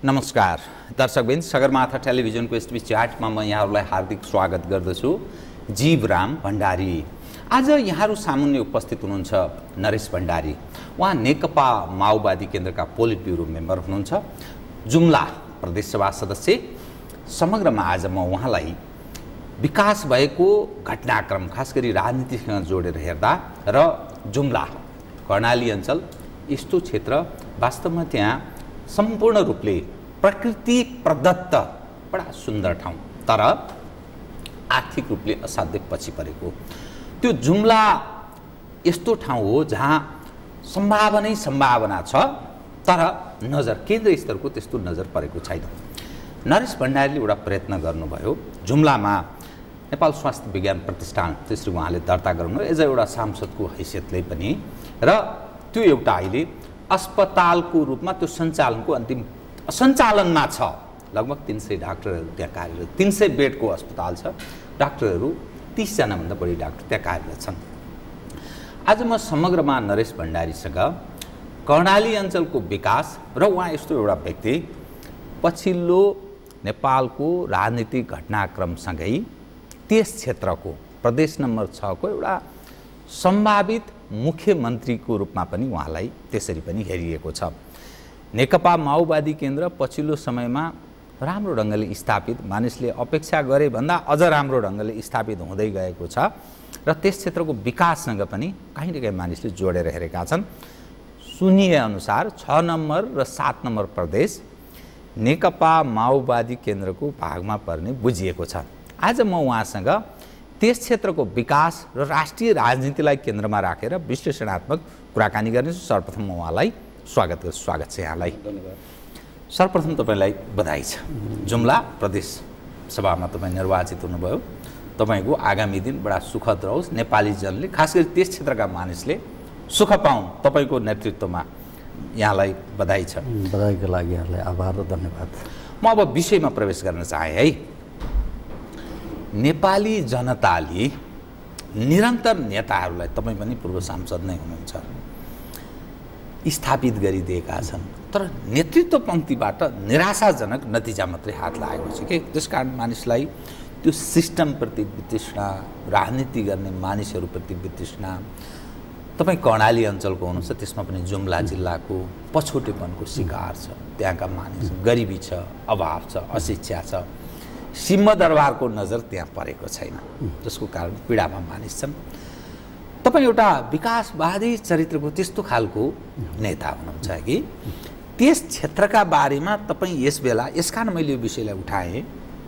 नमस्कार दर्शकबिन, सगरमाथा टेलिभिजनको एसटीवी च्याटमा म यहाँहरूलाई हार्दिक स्वागत गर्दछु। जीवराम भण्डारी। आज यहाँहरू सामुन्ने उपस्थित हुनुहुन्छ नरेश भण्डारी। उहाँ नेकपा माओवादी केन्द्रका पोलिट ब्युरो मेम्बर हुनुहुन्छ, जुम्ला प्रदेशसभा सदस्य। समग्रमा आज म उहाँलाई विकास भएको घटनाक्रम, खास गरी राजनीतिसँग जोडेर हेर्दा र जुम्ला कर्णाली अञ्चल यस्तो क्षेत्र वास्तवमा त्यहाँ सम्पूर्ण रूपले प्रकृति प्रदत्त बडा सुन्दर ठाउँ, तर आर्थिक रूपले असाध्यै पछि परेको त्यो जुम्ला यस्तो ठाउँ हो जहाँ सम्भावना छ, तर नजर केन्द्र स्तरको त्यस्तो नजर परेको छैन। नरेश भण्डारीले एउटा प्रयत्न गर्नुभयो जुम्लामा नेपाल स्वास्थ्य विज्ञान प्रतिष्ठान, त्यसरी उहाँले दर्ता गर्नु एज एउटा सांसदको हैसियतले पनि, र त्यो एउटा अहिले अस्पतालको रूपमा त्यो सञ्चालनको अन्तिम सञ्चालनमा छ। लगभग 300 डाक्टरहरू त्यहाँ कार्यरत, 300 बेडको अस्पताल छ, डाक्टरहरू 30 जनाभन्दा बढी डाक्टर त्यहाँ कार्यरत छन्। आज म समग्रमा नरेश भण्डारीसँग कर्णाली अञ्चलको विकास र उहाँ यस्तो एउटा व्यक्ति पछिल्लो नेपालको राजनीतिक घटनाक्रमसँगै त्यस क्षेत्रको प्रदेश नम्बर 6 को एउटा सम्भावित मुख्यमन्त्रीको रूपमा पनि उहाँलाई त्यसरी पनि हेरिएको छ। नेकपा माओवादी केन्द्र पछिल्लो समयमा राम्रो ढङ्गले स्थापित, मानिसले अपेक्षा गरे भन्दा अझ राम्रो ढङ्गले स्थापित हुँदै गएको छ र त्यस क्षेत्रको विकाससँग पनि कहीँ न कहीँ मानिसले जोडेर हेरेका छन्। सुनिए अनुसार 6 नम्बर र 7 नम्बर प्रदेश नेकपा माओवादी केन्द्रको भागमा पर्ने बुझिएको छ। आज म उहाँसँग त्यस क्षेत्रको विकास र राष्ट्रिय राजनीतिलाई केन्द्रमा राखेर विश्लेषणात्मक कुराकानी गर्नेछु। सर्वप्रथम म उहाँलाई स्वागत छ यहाँलाई। धन्यवाद। सर्वप्रथम तपाईँलाई बधाई छ। जुम्ला प्रदेश सभामा तपाईँ निर्वाचित हुनुभयो। तपाईँको आगामी दिन बडा सुखद रहोस्, नेपाली जनले खास गरी त्यस क्षेत्रका मानिसले सुख पाउन्, तपाईँको नेतृत्वमा। यहाँलाई बधाई छ। बधाईको लागि यहाँलाई आभार र धन्यवाद। म अब विषयमा प्रवेश गर्न चाहे है। नेपाली जनताले निरन्तर नेताहरूलाई, तपाईँ पनि पूर्व सांसद नै हुनुहुन्छ, स्थापित गरिदिएका छन्, तर नेतृत्व पङ्क्तिबाट निराशाजनक नतिजा मात्रै हात लागेको छ कि त्यसकारण मानिसलाई त्यो सिस्टमप्रति वितृष्णा, राजनीति गर्ने मानिसहरूप्रति वितृष्णा। तपाईँ कर्णाली अञ्चलको हुनुहुन्छ, त्यसमा पनि जुम्ला जिल्लाको पछौटेपनको शिकार छ। त्यहाँका मानिस गरिबी छ, अभाव छ, अशिक्षा छ, सिंहदरबारको नजर त्यहाँ परेको छैन, जसको कारण पीडामा मानिस छन्। तपाईँ एउटा विकासवादी चरित्रको त्यस्तो खालको नेता हुनुहुन्छ कि त्यस क्षेत्रका बारेमा तपाईँ यस बेला, यसकारण मैले यो विषयलाई उठाएँ,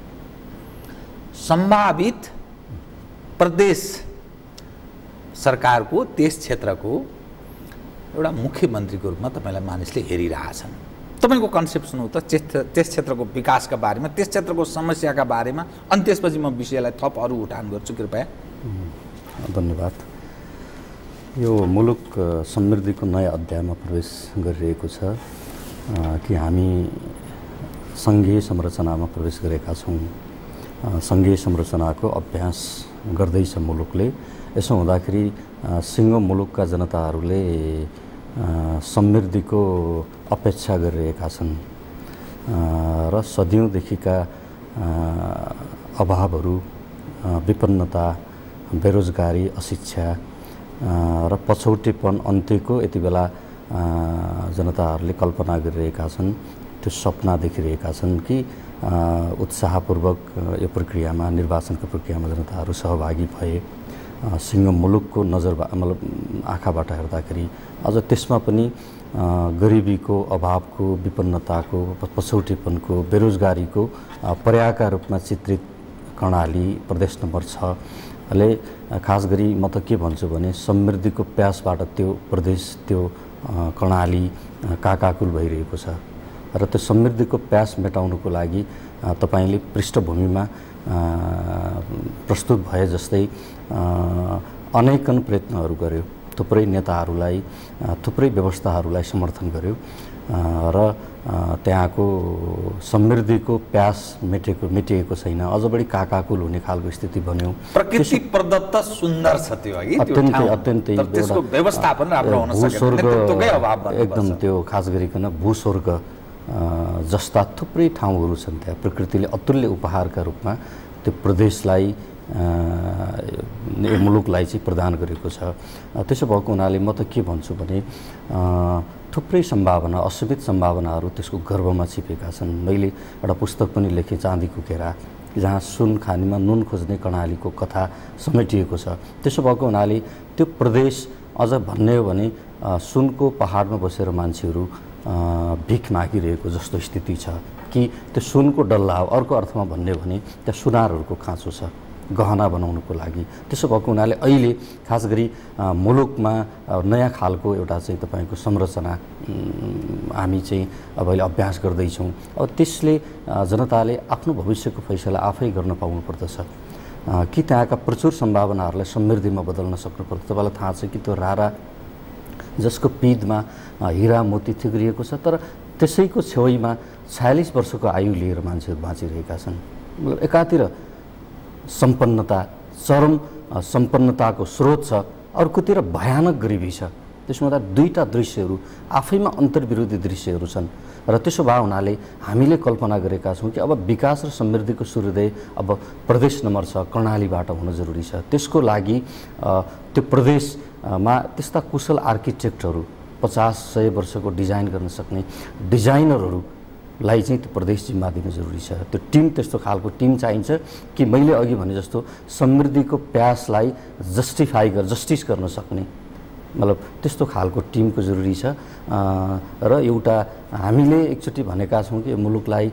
सम्भावित प्रदेश सरकारको त्यस क्षेत्रको एउटा मुख्यमन्त्रीको रूपमा तपाईँलाई मानिसले हेरिरहेछन्। तपाईँको कन्सेप्ट सुनौ त त्यस क्षेत्रको विकासका बारेमा, त्यस क्षेत्रको समस्याका बारेमा, अनि त्यसपछि म विषयलाई थप अरू उठान गर्छु, कृपया। धन्यवाद। यो मुलुक समृद्धिको नयाँ अध्यायमा प्रवेश गरिरहेको छ कि हामी सङ्घीय संरचनामा प्रवेश गरेका छौँ। सङ्घीय संरचनाको अभ्यास गर्दैछ मुलुकले। यसो हुँदाखेरि सिङ्गो मुलुकका जनताहरूले समृद्धिको अपेक्षा गरिरहेका छन् र सदियौँदेखिका अभावहरू, विपन्नता, बेरोजगारी, अशिक्षा र पछौटेपन अन्त्यको यति बेला जनताहरूले कल्पना गरिरहेका छन्, त्यो सपना देखिरहेका छन् कि उत्साहपूर्वक यो प्रक्रियामा, निर्वाचनको प्रक्रियामा जनताहरू सहभागी भए सिङ्गो मुलुकको मतलब आँखाबाट हेर्दाखेरि अझ त्यसमा पनि गरिबीको, अभावको, विपन्नताको, पछौटेपनको, बेरोजगारीको पर्यायका रूपमा चित्रित कर्णाली प्रदेश नम्बर 6 ले खास गरी म त के भन्छु भने समृद्धिको प्यासबाट त्यो प्रदेश, त्यो कर्णाली काकाकुल भइरहेको छ र त्यो समृद्धिको प्यास मेटाउनुको लागि तपाईँले पृष्ठभूमिमा प्रस्तुत भए जस्तै अनेकन प्रयत्नहरू गर्यो, थुप्रै नेताहरूलाई, थुप्रै व्यवस्थाहरूलाई समर्थन गर्यो र त्यहाँको समृद्धिको प्यास मेटिएको छैन, अझ बढी काकाकुल हुने खालको स्थिति बन्यो। प्रकृति प्रदत्त सुन्दर छ त्यो, अत्यन्तै त्यसको व्यवस्थापन राम्रो हुन सक्दैन, नेतृत्वकै अभाव एकदम त्यो खास गरिकन भूस्वर्ग जस्ता थुप्रै ठाउँहरू छन् त्यहाँ प्रकृतिले अतुल्य उपहारका रूपमा त्यो प्रदेशलाई मुलुकलाई चाहिँ प्रदान गरेको छ। त्यसो भएको हुनाले म त के भन्छु भने थुप्रै सम्भावना असीमित सम्भावनाहरू त्यसको गर्भमा छिपेका छन्। मैले एउटा पुस्तक पनि लेखेँ चाँदीको केरा, जहाँ सुन खानीमा नुन खोज्ने कर्णालीको कथा समेटिएको छ। त्यसो भएको हुनाले त्यो प्रदेश अझ भन्ने हो भने सुनको पहाडमा बसेर मान्छेहरू भिख मागिरहेको जस्तो स्थिति छ कि त्यो सुनको डल्ला हो। अर्को अर्थमा भन्ने हो भने त्यहाँ सुनारहरूको खाँचो छ गहना बनाउनुको लागि। त्यसो भएको हुनाले अहिले खास गरी मुलुकमा नयाँ खालको एउटा चाहिँ तपाईँको संरचना हामी चाहिँ अब अहिले अभ्यास गर्दैछौँ। अब त्यसले जनताले आफ्नो भविष्यको फैसला आफै गर्न पाउनुपर्दछ कि त्यहाँका प्रचुर सम्भावनाहरूलाई समृद्धिमा बदल्न सक्नुपर्छ। तपाईँलाई थाहा छ कि त्यो रारा जसको पिँधमा हिरा मोती थिग्रिएको छ, तर त्यसैको छेउमा 46 वर्षको आयु लिएर मान्छेहरू बाँचिरहेका छन्। मतलब एकातिर सम्पन्नता, चरम सम्पन्नताको स्रोत छ, अर्कोतिर भयानक गरिबी छ। त्यसमा त दुईटा दृश्यहरू आफैमा अन्तर्विरोधी दृश्यहरू छन्। र त्यसो भए हुनाले हामीले कल्पना गरेका छौँ कि अब विकास र समृद्धिको सूर्योदय अब प्रदेश नम्बर 6 कर्णालीबाट हुन जरुरी छ। त्यसको लागि त्यो प्रदेशमा त्यस्ता कुशल आर्किटेक्टहरू 50-100 वर्षको डिजाइन गर्न सक्ने डिजाइनरहरूलाई चाहिँ त्यो प्रदेश जिम्मा दिनु जरुरी छ। त्यो टिम त्यस्तो खालको टिम चाहिन्छ कि मैले अघि भने जस्तो समृद्धिको प्यासलाई जस्टिस गर्न सक्ने, मतलब त्यस्तो खालको टिमको जरुरी छ। र एउटा हामीले एकचोटि भनेका छौँ कि मुलुकलाई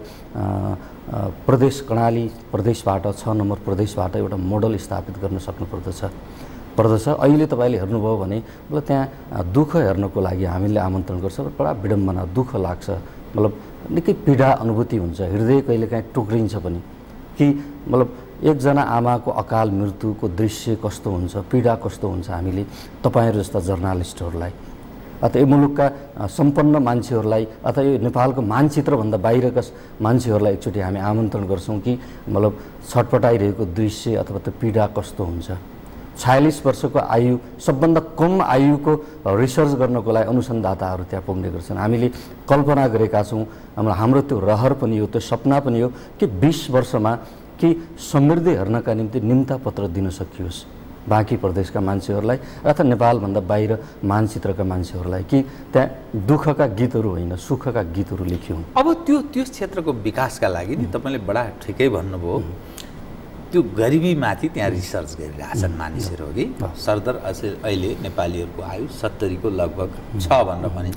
प्रदेश कर्णाली प्रदेशबाट 6 नम्बर प्रदेशबाट एउटा मोडल स्थापित गर्न सक्नुपर्दछ। अहिले तपाईँले हेर्नुभयो भने मतलब त्यहाँ दुःख हेर्नको लागि हामीले आमन्त्रण गर्छ, बडा विडम्बना दुःख लाग्छ, मतलब निकै पीडा अनुभूति हुन्छ, हृदय कहिलेकाहीँ टुक्रिन्छ पनि कि मतलब एकजना आमाको अकाल मृत्युको दृश्य कस्तो हुन्छ, पीडा कस्तो हुन्छ। हामीले तपाईँहरू जस्ता जर्नालिस्टहरूलाई अथवा यो मुलुकका सम्पन्न मान्छेहरूलाई अथवा यो नेपालको मानचित्रभन्दा बाहिरका मान्छेहरूलाई एकचोटि हामी आमन्त्रण गर्छौँ कि मतलब छटपटाइरहेको दृश्य अथवा त्यो पीडा कस्तो हुन्छ। 46 वर्षको आयु, सबभन्दा कम आयुको रिसर्च गर्नको लागि अनुसन्धाताहरू त्यहाँ पुग्ने गर्छन्। हामीले कल्पना गरेका छौँ, हाम्रो त्यो रहर पनि हो, त्यो सपना पनि हो कि 20 वर्षमा कि समृद्धि हेर्नका निम्ति निम्ता पत्र दिन सकियोस् बाँकी प्रदेशका मान्छेहरूलाई अथवा नेपालभन्दा बाहिर मानचित्रका मान्छेहरूलाई कि त्यहाँ दुःखका गीतहरू होइन सुखका गीतहरू लेखिउन्। अब त्यो क्षेत्रको विकासका लागि नि तपाईँले बडा ठिकै भन्नुभयो। त्यो गरिबीमाथि त्यहाँ रिसर्च गरिरहेछन् मानिसहरू कि सरदर अहिले नेपालीहरूको आयु 70 को लगभग छ भनेर भनिन्छ।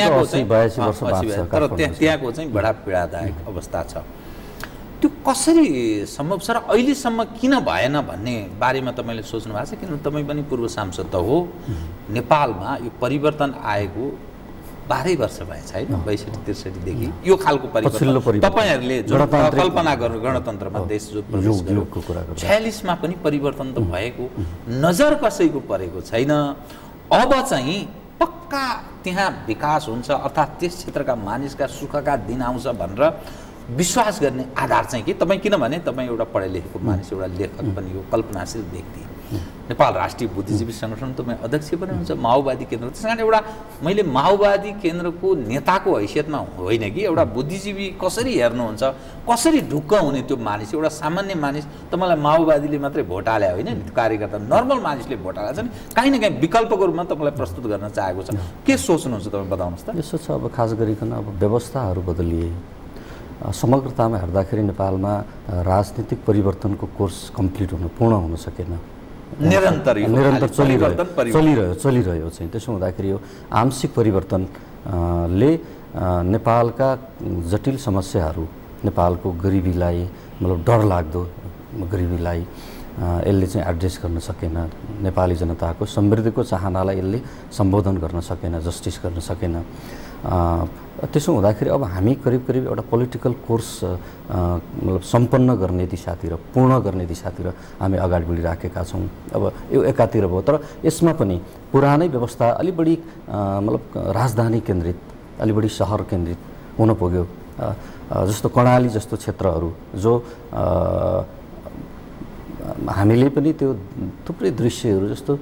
तर त्यहाँको चाहिँ बडा पीडादायक अवस्था छ। त्यो कसरी सम्भव छ र अहिलेसम्म किन भएन भन्ने बारेमा तपाईँले सोच्नु भएको छ? किनभने तपाईँ पनि पूर्व सांसद त हो। नेपालमा यो परिवर्तन आएको 12 वर्ष भएछ होइन, 62-63 देखि यो खालको परिवर्तन तपाईँहरूले जो कल्पना गर्नु गणतन्त्रमा देश जो प्रवेश गर्यो 46 मा पनि परिवर्तन त भएको नजर कसैको परेको छैन। अब चाहिँ पक्का त्यहाँ विकास हुन्छ अर्थात् त्यस क्षेत्रका मानिसका सुखका दिन आउँछ भनेर विश्वास गर्ने आधार चाहिँ के तपाईँ? किनभने तपाईँ एउटा पढे लेखेको मानिस, एउटा लेखक पनि हो, कल्पनाशील व्यक्ति, नेपाल राष्ट्रिय बुद्धिजीवी सङ्गठन तपाईँ अध्यक्ष पनि हुन्छ, माओवादी केन्द्र। त्यस कारण एउटा मैले माओवादी केन्द्रको नेताको हैसियतमा होइन कि एउटा बुद्धिजीवी कसरी हेर्नुहुन्छ, कसरी ढुक्क हुने त्यो मानिस, एउटा सामान्य मानिस त मलाई माओवादीले मात्रै भोट हाले होइन नि, कार्यकर्ता नर्मल मानिसले भोट हालेको छ नि, काहीँ न काहीँ विकल्पको रूपमा तपाईँलाई प्रस्तुत गर्न चाहेको छ। के सोच्नुहुन्छ तपाईँ बताउनुहोस् त? यसो छ, अब खास गरिकन अब व्यवस्थाहरू बदलिए, समग्रतामा हेर्दाखेरि नेपालमा राजनीतिक परिवर्तनको कोर्स कम्प्लिट पूर्ण हुन सकेन, निरन्तर चलिरह्यो चाहिँ। त्यसो हुँदाखेरि यो आंशिक परिवर्तनले नेपालका जटिल समस्याहरू, नेपालको गरिबीलाई मतलब डरलाग्दो गरिबीलाई यसले चाहिँ एड्रेस गर्न सकेन, नेपाली जनताको समृद्धिको चाहनालाई यसले सम्बोधन गर्न सकेन, जस्टिस गर्न सकेन। त्यसो हुँदाखेरि अब हामी करिब एउटा पोलिटिकल कोर्स मतलब सम्पन्न गर्ने दिशातिर, पूर्ण गर्ने दिशातिर हामी अगाडि बढिराखेका छौँ। अब यो एकातिर भयो, तर यसमा पनि पुरानै व्यवस्था अलि बढी मतलब राजधानी केन्द्रित, अलि बढी सहर केन्द्रित हुन पुग्यो। जस्तो कर्णाली जस्तो क्षेत्रहरू जो हामीले पनि त्यो थुप्रै दृश्यहरू जस्तो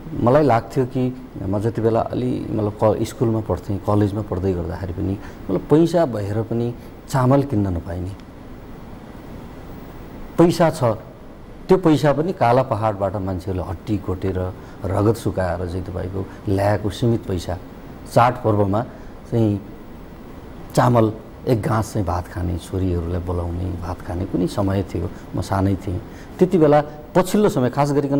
मलाई लाग्थ्यो कि म जति बेला अलि मतलब स्कुलमा पढ्थेँ कलेजमा पढ्दै गर्दाखेरि पनि मतलब पैसा भएर पनि चामल किन्न नपाइने पैसा छ त्यो पैसा पनि काला पहाडबाट मान्छेहरूले हट्टी कोटेर रगत सुकाएर चाहिँ तपाईँको ल्याएको सीमित पैसा चाडपर्वमा चाहिँ चामल एक गाँस चाहिँ भात खाने छोरीहरूलाई बोलाउने भात खाने कुनै समय थियो म सानै थिएँ त्यति बेला पछिल्लो समय खास गरिकन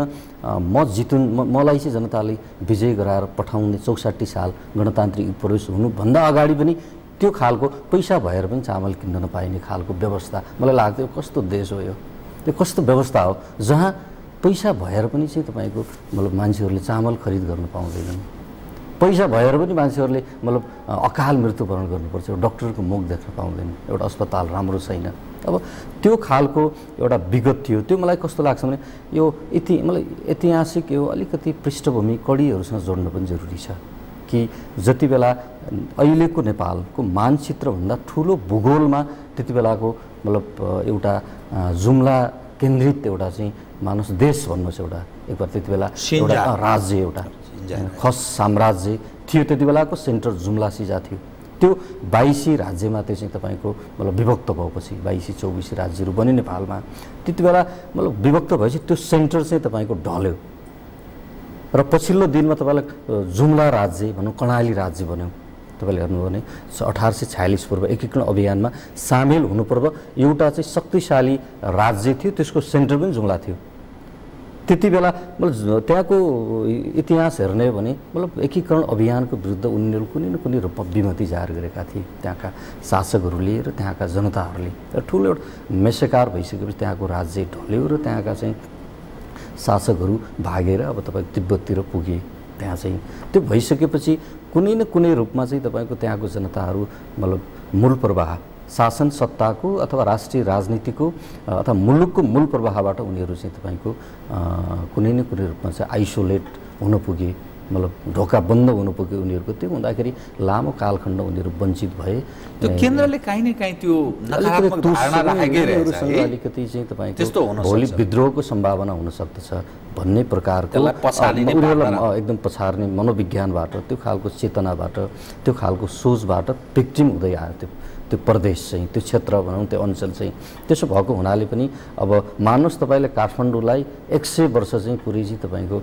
मलाई चाहिँ जनताले विजय गराएर पठाउने 64 साल गणतान्त्रिक प्रवेश हुनुभन्दा अगाडि पनि त्यो खालको पैसा भएर पनि चामल किन्न नपाइने खालको व्यवस्था मलाई लाग्थ्यो कस्तो देश हो यो त्यो कस्तो व्यवस्था हो जहाँ पैसा भएर पनि चाहिँ तपाईँको मतलब मान्छेहरूले चामल खरिद गर्न पाउँदैनन् पैसा भएर पनि मान्छेहरूले मतलब अकाल मृत्युवरण गर्नुपर्छ डक्टरको मुख देख्न पाउँदैन एउटा अस्पताल राम्रो छैन अब त्यो खालको एउटा विगत थियो त्यो मलाई कस्तो लाग्छ भने यो मलाई ऐतिहासिक यो अलिकति पृष्ठभूमि कडीहरूसँग जोड्न पनि जरुरी छ कि जति बेला अहिलेको नेपालको मानचित्रभन्दा ठुलो भूगोलमा त्यति बेलाको मतलब एउटा जुम्ला केन्द्रित एउटा चाहिँ मानस देश भन्नुहोस् एउटा एकबार त्यति बेला एउटा राज्य एउटा खस साम्राज्य थियो त्यति बेलाको सेन्टर जुम्ला सिजा थियो त्यो 22 राज्यमा त्यो चाहिँ तपाईँको मतलब विभक्त भएपछि 22-24 राज्यहरू बने नेपालमा त्यति बेला मतलब विभक्त भएपछि त्यो सेन्टर चाहिँ तपाईँको ढल्यो र पछिल्लो दिनमा तपाईँलाई जुम्ला राज्य भनौँ कर्णाली राज्य बन्यो तपाईँले हेर्नुभयो भने 1846 पूर्व एकीकरण अभियानमा सामेल हुनु पूर्व एउटा चाहिँ शक्तिशाली राज्य थियो त्यसको सेन्टर पनि जुम्ला थियो त्यति बेला मतलब त्यहाँको इतिहास हेर्ने हो भने मतलब एकीकरण अभियानको विरुद्ध उनीहरू कुनै न कुनै रूपमा विमति जाहेर गरेका थिए त्यहाँका शासकहरूले र त्यहाँका जनताहरूले र ठुलो एउटा मेसेकार भइसकेपछि त्यहाँको राज्य ढल्यो र त्यहाँका चाहिँ शासकहरू भागेर अब तपाईँ तिब्बततिर पुगे त्यहाँ चाहिँ त्यो भइसकेपछि कुनै न कुनै रूपमा चाहिँ तपाईँको त्यहाँको जनताहरू मतलब मूल प्रवाह शासन सत्ताको अथवा राष्ट्रिय राजनीतिको अथवा मुलुकको मूल प्रवाहबाट उनीहरू चाहिँ तपाईँको कुनै न कुनै रूपमा चाहिँ आइसोलेट हुन पुगे मतलब ढोका बन्द हुन पुग्यो उनीहरूको त्यो हुँदाखेरि लामो कालखण्ड उनीहरू वञ्चित भए त्यो केन्द्रले काहीँ न काहीँ त्यो नकारात्मक धारणा राखेकै रहेछ अलिकति चाहिँ तपाईँको भोलि विद्रोहको सम्भावना हुन सक्दछ भन्ने प्रकारको एकदम पछार्ने मनोविज्ञानबाट त्यो खालको चेतनाबाट त्यो खालको सोचबाट भिक्टिम हुँदै आयो त्यो प्रदेश चाहिँ त्यो क्षेत्र भनौँ त्यो अञ्चल चाहिँ त्यसो भएको हुनाले पनि अब मान्नुहोस् तपाईँले काठमाडौँलाई 100 वर्ष चाहिँ पुरै चाहिँ तपाईँको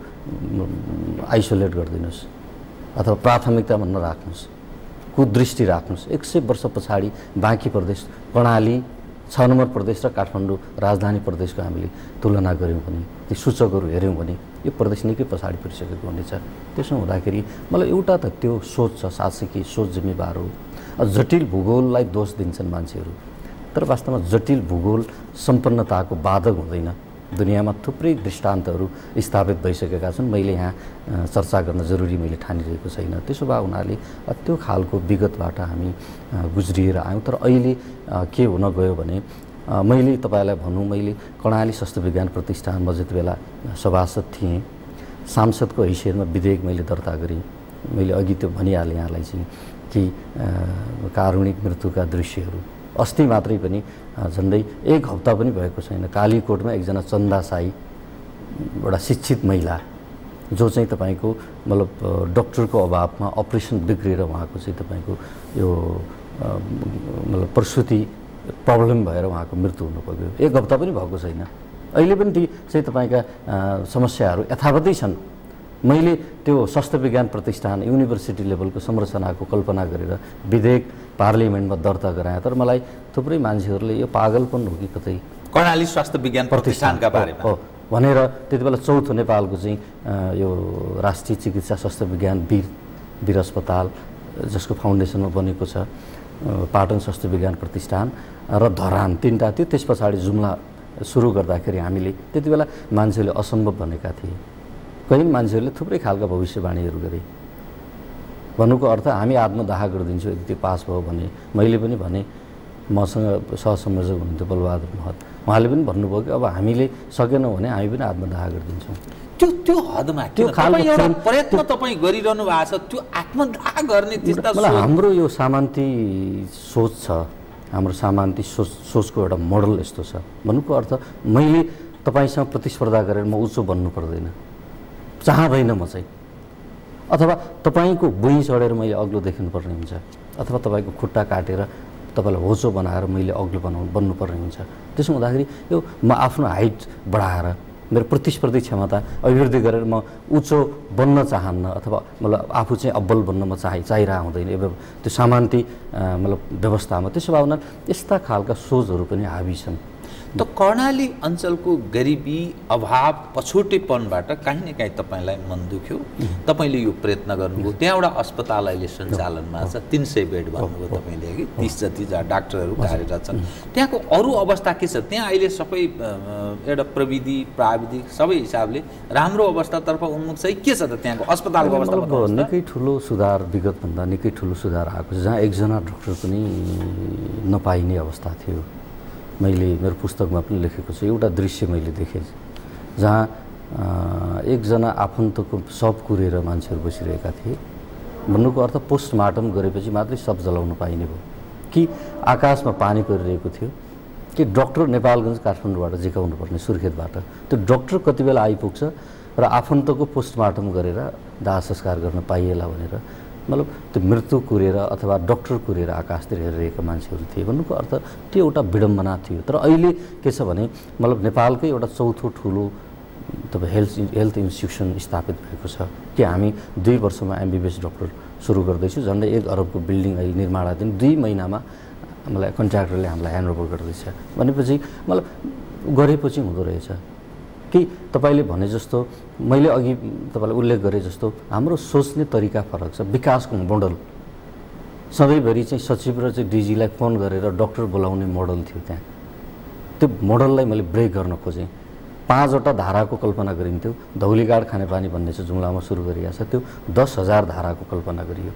आइसोलेट गरिदिनुहोस् अथवा प्राथमिकतामा नराख्नुहोस् कुदृष्टि राख्नुहोस् 100 वर्ष पछाडि बाँकी प्रदेश कर्णाली 6 नम्बर प्रदेश र काठमाडौँ राजधानी प्रदेशको हामीले तुलना गऱ्यौँ भने ती सूचकहरू हेऱ्यौँ भने यो प्रदेश निकै पछाडि परिसकेको हुनेछ त्यसो हुँदाखेरि मलाई एउटा त त्यो सोच छ शासकीय सोच जिम्मेवार हो जटिल भूगोललाई दोष दिन्छन् मान्छेहरू तर वास्तवमा जटिल भूगोल सम्पन्नताको बाधक हुँदैन दुनियाँमा थुप्रै दृष्टान्तहरू स्थापित भइसकेका छन् मैले यहाँ चर्चा गर्न जरुरी मैले ठानिरहेको छैन त्यसो भए हुनाले त्यो खालको विगतबाट हामी गुज्रिएर आयौँ तर अहिले के हुन गयो भने मैले तपाईँलाई भनौँ मैले कर्णाली शस्त्र विज्ञान प्रतिष्ठानमा जति बेला सभासद थिएँ सांसदको हैसियतमा विधेयक मैले दर्ता गरेँ मैले अघि त्यो भनिहालेँ यहाँलाई चाहिँ कि कारुणिक मृत्युका दृश्यहरू अस्ति मात्रै पनि झन्डै 1 हप्ता पनि भएको छैन कालीकोटमा एकजना चन्दा साई एउटा शिक्षित महिला जो चाहिँ तपाईँको मतलब डक्टरको अभावमा अपरेसन बिग्रेर उहाँको चाहिँ तपाईँको यो मतलब प्रसुति प्रब्लम भएर उहाँको मृत्यु हुनु पुग्यो 1 हप्ता पनि भएको छैन अहिले पनि ती चाहिँ तपाईँका समस्याहरू यथावतै छन् मैले त्यो शस्त्र विज्ञान प्रतिष्ठान युनिभर्सिटी लेभलको संरचनाको कल्पना गरेर विधेयक पार्लियामेन्टमा दर्ता गराएँ तर मलाई थुप्रै मान्छेहरूले यो पागलपन हो कि कतै कर्णाली स्वास्थ्य विज्ञान प्रतिष्ठानका बारेमा हो भनेर त्यति बेला चौथो नेपालको चाहिँ यो राष्ट्रिय चिकित्सा शस्त्र विज्ञान वीर अस्पताल जसको फाउन्डेसनमा बनेको छ पाटन शस्त्र विज्ञान प्रतिष्ठान र धरान 3टा थियो त्यस पछाडि जुम्ला सुरु गर्दाखेरि हामीले त्यति बेला मान्छेले असम्भव भनेका थिए कहीँ मान्छेहरूले थुप्रै खालका भविष्यवाणीहरू गरे भन्नुको अर्थ हामी आत्मदाह गरिदिन्छौँ यदि त्यो पास भयो भने मैले पनि भने मसँग सहसंयोजक हुनुहुन्थ्यो बलबहादुर महत उहाँले पनि भन्नुभयो कि अब हामीले सकेनौँ भने हामी पनि आत्मदाह गरिदिन्छौँ त्यो हदमा त्यो एउटा प्रयत्न तपाईँ गरिरहनु भएको छ त्यो आत्मदाह गर्ने त्यस्ता हाम्रो यो सामान्ती सोच छ हाम्रो सामान्ती सोचको एउटा मोडल यस्तो छ भन्नुको अर्थ मैले तपाईँसँग प्रतिस्पर्धा गरेर म उच्च बन्नु पर्दैन चाहँदैन म चाहिँ, अथवा तपाईँको बुई चढेर मैले अग्लो देखिनुपर्ने हुन्छ, अथवा तपाईँको खुट्टा काटेर तपाईँलाई होचो बनाएर मैले अग्लो बन्नुपर्ने हुन्छ। त्यसो हुँदाखेरि यो म आफ्नो हाइट बढाएर मेरो प्रतिस्पर्धी क्षमता अभिवृद्धि गरेर म उच्च बन्न चाहन्न, अथवा मतलब आफू चाहिँ अब्बल बन्न म चाहिरहेको हुँदैन त्यो सामान्ती मतलब व्यवस्थामा। त्यसो भए हुनाले यस्ता खालका सोचहरू पनि हाबी छन्। त कर्णाली अञ्चलको गरिबी, अभाव, पछौटेपनबाट काहीँ न काहीँ तपाईँलाई मन दुख्यो, तपाईँले यो प्रयत्न गर्नुभयो। त्यहाँ एउटा अस्पताल अहिले सञ्चालनमा छ, 300 बेड भन्नुभयो तपाईँले कि 30 जति डाक्टरहरू कार्यरत छन्। त्यहाँको अरू अवस्था के छ? त्यहाँ अहिले सबै एउटा प्रविधि प्राविधिक सबै हिसाबले राम्रो अवस्थातर्फ उन्मुख छ के छ त त्यहाँको अस्पतालको अवस्था? निकै ठुलो सुधार, विगतभन्दा निकै ठुलो सुधार आएको छ, जहाँ एकजना डाक्टर पनि नपाइने अवस्था थियो। मैले मेरो पुस्तकमा पनि लेखेको छु, एउटा दृश्य मैले देखेँ जहाँ एकजना आफन्तको शव कुरेर मान्छेहरू बसिरहेका थिए। भन्नुको अर्थ पोस्टमार्टम गरेपछि मात्रै शव जलाउन पाइने भयो कि आकाशमा पानी परिरहेको थियो कि डक्टर नेपालगञ्ज काठमाडौँबाट झिकाउनु पर्ने सुर्खेतबाट, त्यो डक्टर कति बेला आइपुग्छ र आफन्तको पोस्टमार्टम गरेर दाह संस्कार गर्न पाइएला भनेर मतलब त्यो मृत्यु कुरेर अथवा डक्टर कुरेर आकाशतिर हेरिरहेका मान्छेहरू थिए। भन्नुको अर्थ त्यो एउटा विडम्बना थियो। तर अहिले के छ भने मतलब नेपालकै एउटा चौथो ठुलो तपाईँ हेल्थ इन्स्टिट्युसन स्थापित भएको छ कि हामी 2 वर्षमा MBBS डक्टर सुरु गर्दैछु। झन्डै 1 अरबको बिल्डिङ अहिले निर्माणाधीन 2 महिनामा मलाई कन्ट्र्याक्टरले हामीलाई ह्यान्डओभर गर्दैछ भनेपछि मतलब गरेपछि हुँदो रहेछ कि तपाईँले भने जस्तो मैले अघि तपाईँलाई उल्लेख गरेँ जस्तो हाम्रो सोच्ने तरिका फरक छ। विकासको मोडल सधैँभरि चाहिँ सचिव र चाहिँ डिजीलाई फोन गरेर डक्टर बोलाउने मोडल थियो त्यहाँ। त्यो मोडललाई मैले ब्रेक गर्न खोजेँ। 5वटा धाराको कल्पना गरिन्थ्यो। धौलीगाड खानेपानी भन्ने चाहिँ जुम्लामा सुरु गरिएको छ, त्यो 10,000 धाराको कल्पना गरियो।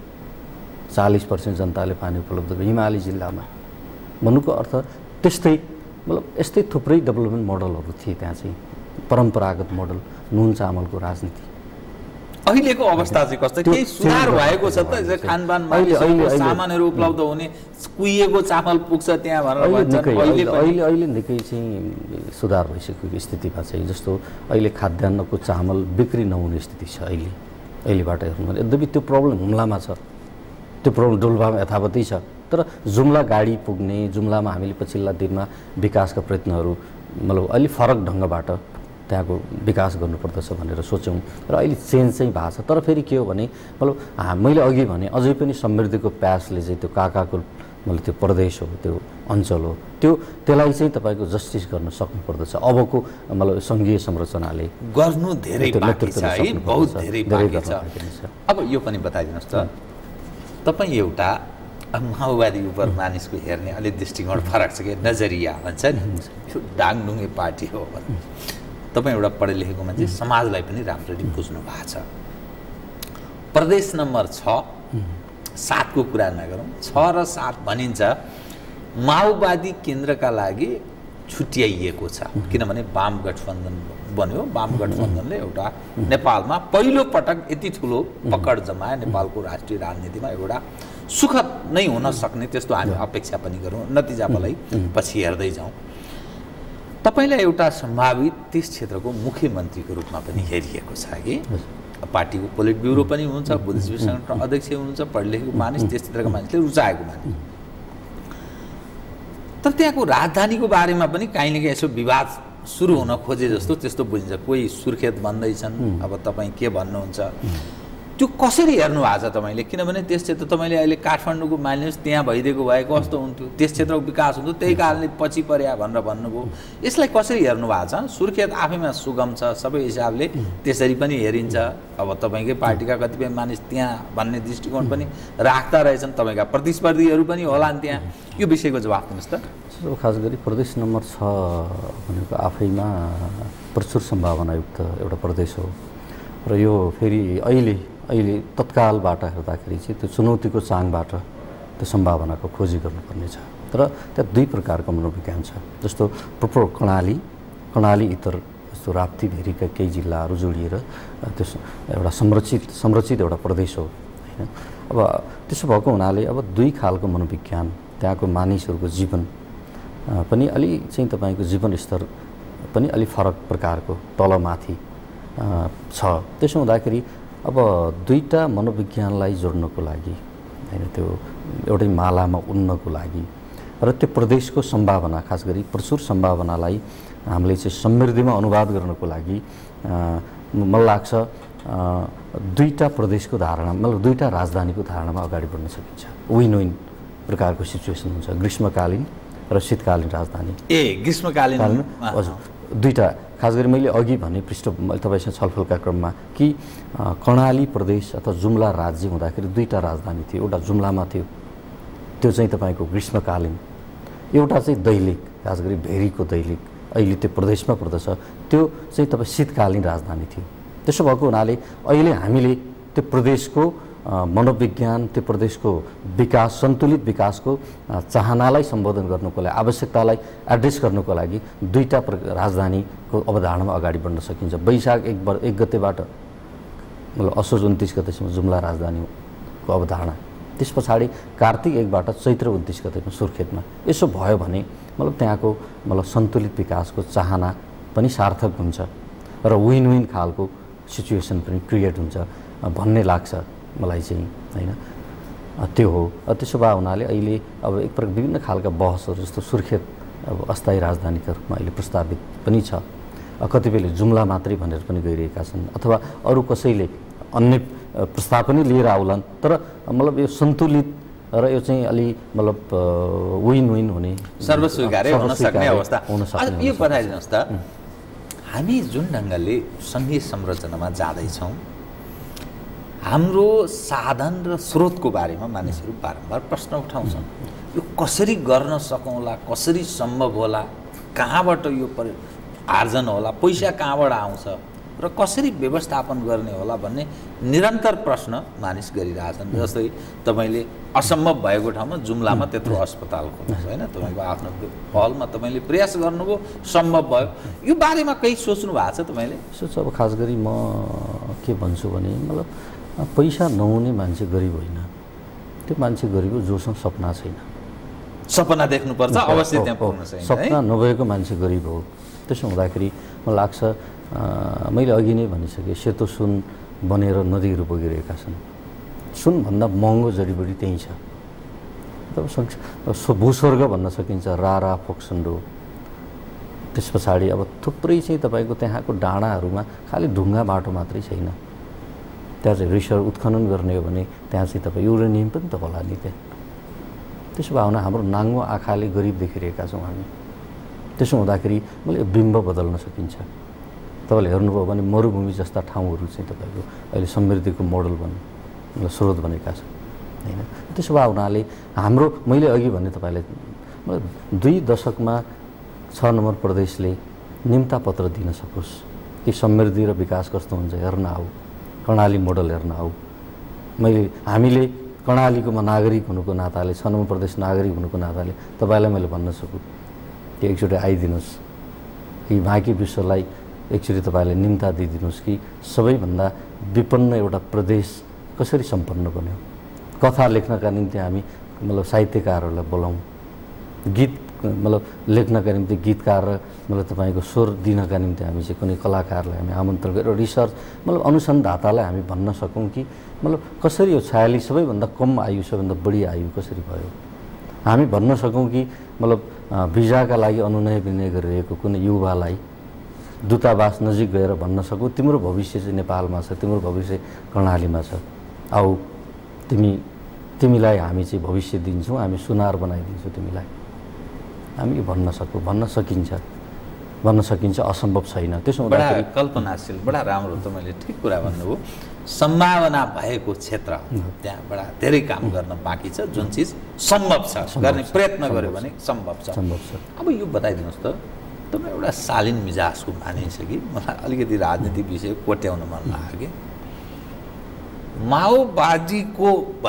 40% जनताले पानी उपलब्ध गर्यो हिमाली जिल्लामा। भन्नुको अर्थ त्यस्तै मतलब यस्तै थुप्रै डेभलपमेन्ट मोडलहरू थिए त्यहाँ चाहिँ, परम्परागत मोडल, नुन चामलको राजनीति। अहिलेको अवस्था चाहिँ कस्तो? केही सुधार भएको छ त? खानपानमा सामानहरू उपलब्ध हुने, कुहिएको चामल पुग्छ त्यहाँ भनेर अहिले निकै चाहिँ सुधार भइसकेको स्थितिमा चाहिँ, जस्तो अहिले खाद्यान्नको चामल बिक्री नहुने स्थिति छ अहिलेबाट हेर्नु भने। यद्यपि त्यो प्रब्लम हुम्लामा छ, त्यो प्रब्लम डोल्पामा यथावतै छ। तर जुम्ला गाडी पुग्ने, जुम्लामा हामीले पछिल्ला दिनमा विकासका प्रयत्नहरू मतलब अलि फरक ढङ्गबाट त्यहाँको विकास गर्नुपर्दछ भनेर सोच्यौँ र अहिले चेन्ज चाहिँ भएको छ। तर फेरि के हो भने मतलब मैले अघि भने अझै पनि समृद्धिको प्यासले चाहिँ त्यो काकाको मतलब त्यो प्रदेश हो, त्यो अञ्चल हो, त्यसलाई चाहिँ तपाईँको जस्टिस गर्न सक्नुपर्दछ। अबको मतलब सङ्घीय संरचनाले गर्नु धेरै बाँकी छ है, बहुत धेरै बाँकी छ। अब यो पनि बताइदिनुहोस् त, तपाईँ एउटा माओवादी उप मानिसको हेर्ने अलिक दृष्टिकोण फरक छ कि, नजरिया भन्छ नि, यो डाङडुङ्गे पार्टी हो भने तपाईँ एउटा पढे लेखेको मान्छे, समाजलाई पनि राम्ररी बुझ्नु भएको छ। प्रदेश नम्बर 6, 7को कुरा नगरौँ, 6 र 7 भनिन्छ माओवादी केन्द्रका लागि छुट्याइएको छ। किनभने वाम गठबन्धन बन्यो, वाम गठबन्धनले एउटा नेपालमा पहिलो पटक यति ठुलो पकड जमाए। नेपालको राष्ट्रिय राजनीतिमा एउटा सुखद नै हुन सक्ने त्यस्तो हामी अपेक्षा पनि गरौँ, नतिजालाई पछि हेर्दै जाउँ। तपाईँलाई एउटा सम्भावित त्यस क्षेत्रको मुख्यमन्त्रीको रूपमा पनि हेरिएको छ कि, पार्टीको पोलिट ब्युरो पनि हुनुहुन्छ, बुद्धिजीवी सङ्गठन अध्यक्ष हुनुहुन्छ, पढे लेखेको मानिस, त्यस क्षेत्रका मानिसले रुचाएको मानिस। तर त्यहाँको राजधानीको बारेमा पनि काहीँ न काहीँ यसो विवाद सुरु हुन खोजे जस्तो त्यस्तो बुझिन्छ। कोही सुर्खेत भन्दैछन्, अब तपाईँ के भन्नुहुन्छ? त्यो कसरी हेर्नु भएको छ तपाईँले? किनभने त्यस क्षेत्र तपाईँले अहिले काठमाडौँको मानिस त्यहाँ भइदिएको भए कस्तो हुन्थ्यो, त्यस क्षेत्रको विकास हुन्थ्यो, त्यही कारणले पछि पर्या भनेर भन्नुभयो। यसलाई कसरी हेर्नु भएको छ? सुर्खेत आफैमा सुगम छ, सबै हिसाबले त्यसरी पनि हेरिन्छ। अब तपाईँकै पार्टीका कतिपय मानिस त्यहाँ भन्ने दृष्टिकोण पनि राख्दा रहेछन्, तपाईँका प्रतिस्पर्धीहरू पनि होलान् त्यहाँ। यो विषयको जवाफ दिनुहोस् त। खास गरी प्रदेश नम्बर 6 भनेको आफैमा प्रचुर सम्भावनायुक्त एउटा प्रदेश हो र यो फेरि अहिले तत्कालबाट हेर्दाखेरि चाहिँ त्यो चुनौतीको चाङबाट त्यो सम्भावनाको खोजी गर्नुपर्ने छ। तर त्यहाँ 2 प्रकारको मनोविज्ञान छ। जस्तो प्रोपर कर्णाली इतर जस्तो राप्ती भेरीका केही जिल्लाहरू जोडिएर त्यो एउटा संरक्षित एउटा प्रदेश हो होइन। अब त्यसो भएको हुनाले अब 2 खालको मनोविज्ञान, त्यहाँको मानिसहरूको जीवन पनि अलि चाहिँ तपाईँको जीवन स्तर पनि अलि फरक प्रकारको तलमाथि छ। त्यसो हुँदाखेरि अब दुईटा मनोविज्ञानलाई जोड्नको लागि हैन त्यो एउटै मालामा उड्नको लागि र त्यो प्रदेशको सम्भावना खास गरी प्रचुर सम्भावनालाई हामीले चाहिँ समृद्धिमा अनुवाद गर्नको लागि मलाई लाग्छ दुईटा प्रदेशको धारणा मतलब दुईटा राजधानीको धारणामा अगाडि बढ्न सकिन्छ। विन विन प्रकारको सिचुएसन हुन्छ ग्रीष्मकालीन र शीतकालीन राजधानी। ग्रीष्मकालीन हजुर दुईटा खास गरी मैले अघि भने तपाईँसँग छलफलका क्रममा कि कर्णाली प्रदेश अथवा जुम्ला राज्य हुँदाखेरि दुईटा राजधानी थियो। एउटा जुम्लामा थियो त्यो चाहिँ तपाईँको ग्रीष्मकालीन, एउटा चाहिँ दैलेख खास गरी भेरीको दैलेख अहिले त्यो प्रदेशमा पर्दछ त्यो चाहिँ तपाईँ शीतकालीन राजधानी थियो। त्यसो भएको हुनाले अहिले हामीले त्यो प्रदेशको मनोविज्ञान त्यो प्रदेशको विकास सन्तुलित विकासको चाहनालाई सम्बोधन गर्नुको लागि आवश्यकतालाई एड्रेस गर्नुको लागि दुईटा राजधानीको अवधारणामा अगाडि बढ्न सकिन्छ। वैशाख 1 गतेबाट मतलब असोज 29 गतेसम्म जुम्ला राजधानीको अवधारणा, त्यस पछाडि कार्तिक 1बाट चैत्र 29 गतेमा सुर्खेतमा। यसो भयो भने मतलब त्यहाँको मतलब सन्तुलित विकासको चाहना पनि सार्थक हुन्छ र विन विन खालको सिचुएसन पनि क्रिएट हुन्छ भन्ने लाग्छ मलाई चाहिँ हैन। त्यो हो। त्यसो भए हुनाले अहिले अब एक प्रकार विभिन्न खालका बहसहरू जस्तो सुर्खेत अब अस्थायी राजधानीका रूपमा अहिले प्रस्तावित पनि छ। कतिपयले जुम्ला मात्रै भनेर पनि गइरहेका छन् अथवा अरू कसैले अन्य प्रस्ताव पनि लिएर आउलान्। तर मतलब यो सन्तुलित र यो चाहिँ अलि मतलब विन विन हुने सर्वस्वीकार्य हुन सक्ने अवस्था हुन सक्ने। यो बताइदिनुहोस् त हामी जुन ढङ्गले सङ्घीय संरचनामा जाँदैछौँ हाम्रो साधन र स्रोतको बारेमा मानिसहरू बारम्बार प्रश्न उठाउँछन्। यो कसरी गर्न सकौँला, कसरी सम्भव होला, कहाँबाट यो आर्जन होला, पैसा कहाँबाट आउँछ र कसरी व्यवस्थापन गर्ने होला भन्ने निरन्तर प्रश्न मानिस गरिरहेछन्। जस्तै तपाईँले असम्भव भएको ठाउँमा जुम्लामा त्यत्रो अस्पताल खोल्नुहोस् होइन, तपाईँको आफ्नो पहलमा तपाईँले प्रयास गर्नुभयो, सम्भव भयो। यो बारेमा केही सोच्नु भएको छ तपाईँले? सोच अब खास गरी म के भन्छु भने मतलब पैसा नहुने मान्छे गरिब होइन, त्यो मान्छे गरिब हो जोसँग सपना छैन। सपना देख्नुपर्छ अवश्य त्यहाँ पुग्न सक्छ। सपना नभएको मान्छे गरिब हो। त्यसो हुँदाखेरि मलाई लाग्छ मैले अघि नै भनिसकेँ सेतो सुन बनेर नदीहरू बगिरहेका छन्। सुनभन्दा महँगो जडीबुटी त्यही छ। तब भूस्वर्ग भन्न सकिन्छ रारा फोक्सन्डो। त्यस पछाडि अब थुप्रै चाहिँ तपाईँको त्यहाँको डाँडाहरूमा खालि ढुङ्गा बाटो मात्रै छैन। त्यहाँ चाहिँ रिसर्च उत्खनन गर्ने हो भने त्यहाँ चाहिँ तपाईँ युरेनियम पनि त होला नि त्यहाँ। त्यसो भए हुन हाम्रो नाङ्गो आँखाले गरिब देखिरहेका छौँ हामी। त्यसो हुँदाखेरि मैले बिम्ब बदल्न सकिन्छ। तपाईँले हेर्नुभयो भने मरुभूमि जस्ता ठाउँहरू चाहिँ तपाईँको अहिले समृद्धिको मोडल मतलब स्रोत बनेका छन् हैन। त्यसो भए हुनाले हाम्रो मैले अघि भने तपाईँलाई 2 दशकमा 6 नम्बर प्रदेशले निम्ता पत्र दिन सकोस् कि समृद्धि र विकास कस्तो हुन्छ हेर्न आऊ, कर्णाली मोडल हेर्न आऊ। हामीले कर्णालीको नागरिक हुनुको नाताले 6 नम्बर प्रदेश नागरिक हुनुको नाताले तपाईँलाई मैले भन्न सकु कि एकचोटि आइदिनुहोस् कि बाँकी विश्वलाई एकचोटि तपाईँले निम्ता दिइदिनुहोस् कि सबैभन्दा विपन्न एउटा प्रदेश कसरी सम्पन्न बन्यो। कथा लेख्नका निम्ति हामी मतलब साहित्यकारहरूलाई बोलाउँ, गीत मतलब लेख्नका निम्ति गीतकार र मतलब तपाईँको स्वर दिनका निम्ति हामी चाहिँ कुनै कलाकारलाई हामी आमन्त्रण गरेर रिसर्च मतलब अनुसन्धातालाई हामी भन्न सकौँ कि मतलब कसरी यो 46 सबैभन्दा कम आयु सबैभन्दा बढी आयु कसरी भयो। हामी भन्न सकौँ कि मतलब भिजाका लागि अनुनय विनय गरिरहेको कुनै युवालाई दूतावास नजिक गएर भन्न सकौँ तिम्रो भविष्य चाहिँ नेपालमा छ, तिम्रो भविष्य कर्णालीमा छ, आऊ तिमीलाई हामी चाहिँ भविष्य दिन्छौँ, हामी सुनार बनाइदिन्छौँ तिमीलाई। हामी भन्न सकिन्छ असम्भव छैन। त्यसो हुँदाखेरि कल्पनाशील बडा राम्रो तपाईँले ठिक कुरा भन्नुभयो। सम्भावना भएको क्षेत्र त्यहाँ बडा धेरै काम गर्न बाँकी छ, जुन चिज सम्भव छ गर्ने प्रयत्न गर्यो भने सम्भव छ। अब यो बताइदिनुहोस् त तपाईँ एउटा शालीन मिजाजको मानिस कि मलाई अलिकति राजनीतिक विषय कोट्याउन मन लाग्यो कि माओवादीको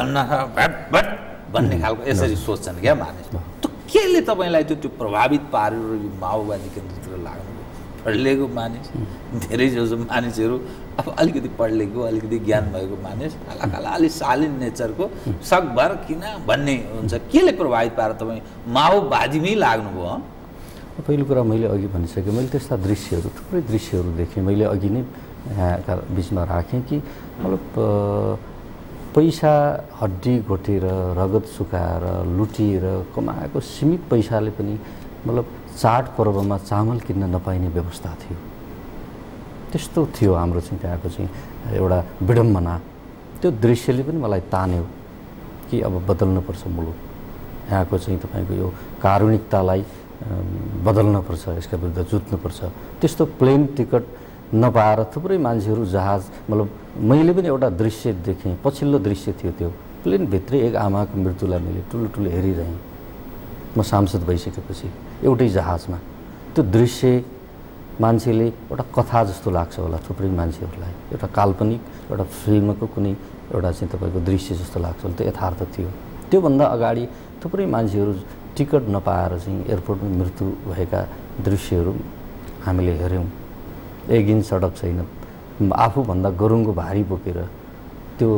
भन्ने खालको यसरी सोच्छन् क्या मानिस। त केले तपाईँलाई त्यो प्रभावित पार्यो र यो माओवादी केन्द्रतिर लाग्नु? पढलेको मानिस धेरै जसो मानिसहरू अब अलिकति पढलेको अलिकति ज्ञान भएको मानिस अलिक शालीन नेचरको सकभर किन भन्ने हुन्छ। केले प्रभावित पारेर तपाईँ माओवादीमै लाग्नुभयो? पहिलो कुरा मैले अघि भनिसकेँ, मैले त्यस्ता दृश्यहरू थुप्रै दृश्यहरू देखेँ। मैले अघि नै यहाँका बिचमा राखेँ कि मतलब पैसा हड्डी घोटेर रगत सुकाएर लुटिएर कमाएको सीमित पैसाले पनि मतलब चाडपर्वमा चामल किन्न नपाइने व्यवस्था थियो। त्यस्तो थियो हाम्रो चाहिँ त्यहाँको चाहिँ एउटा विडम्बना। त्यो दृश्यले पनि मलाई तान्यो कि अब बदल्नुपर्छ मुलुक, यहाँको चाहिँ तपाईँको यो कारुणिकतालाई बदल्नुपर्छ, यसका विरुद्ध जुत्नुपर्छ। त्यस्तो प्लेन टिकट नपाएर थुप्रै मान्छेहरू जहाज मतलब मैले पनि एउटा दृश्य देखेँ, पछिल्लो दृश्य थियो त्यो प्लेनभित्रै एक आमाको मृत्युलाई मैले ठुलो ठुलो हेरिरहेँ म सांसद भइसकेपछि एउटै जहाजमा। त्यो दृश्य मान्छेले एउटा कथा जस्तो लाग्छ होला थुप्रै मान्छेहरूलाई, एउटा काल्पनिक एउटा फिल्मको कुनै एउटा चाहिँ तपाईँको दृश्य जस्तो लाग्छ होला, त्यो यथार्थ थियो। त्योभन्दा अगाडि थुप्रै मान्छेहरू टिकट नपाएर चाहिँ एयरपोर्टमा मृत्यु भएका दृश्यहरू हामीले हेऱ्यौँ। एक इंच सडक छैन, आफूभन्दा गरुङको भारी बोकेर त्यो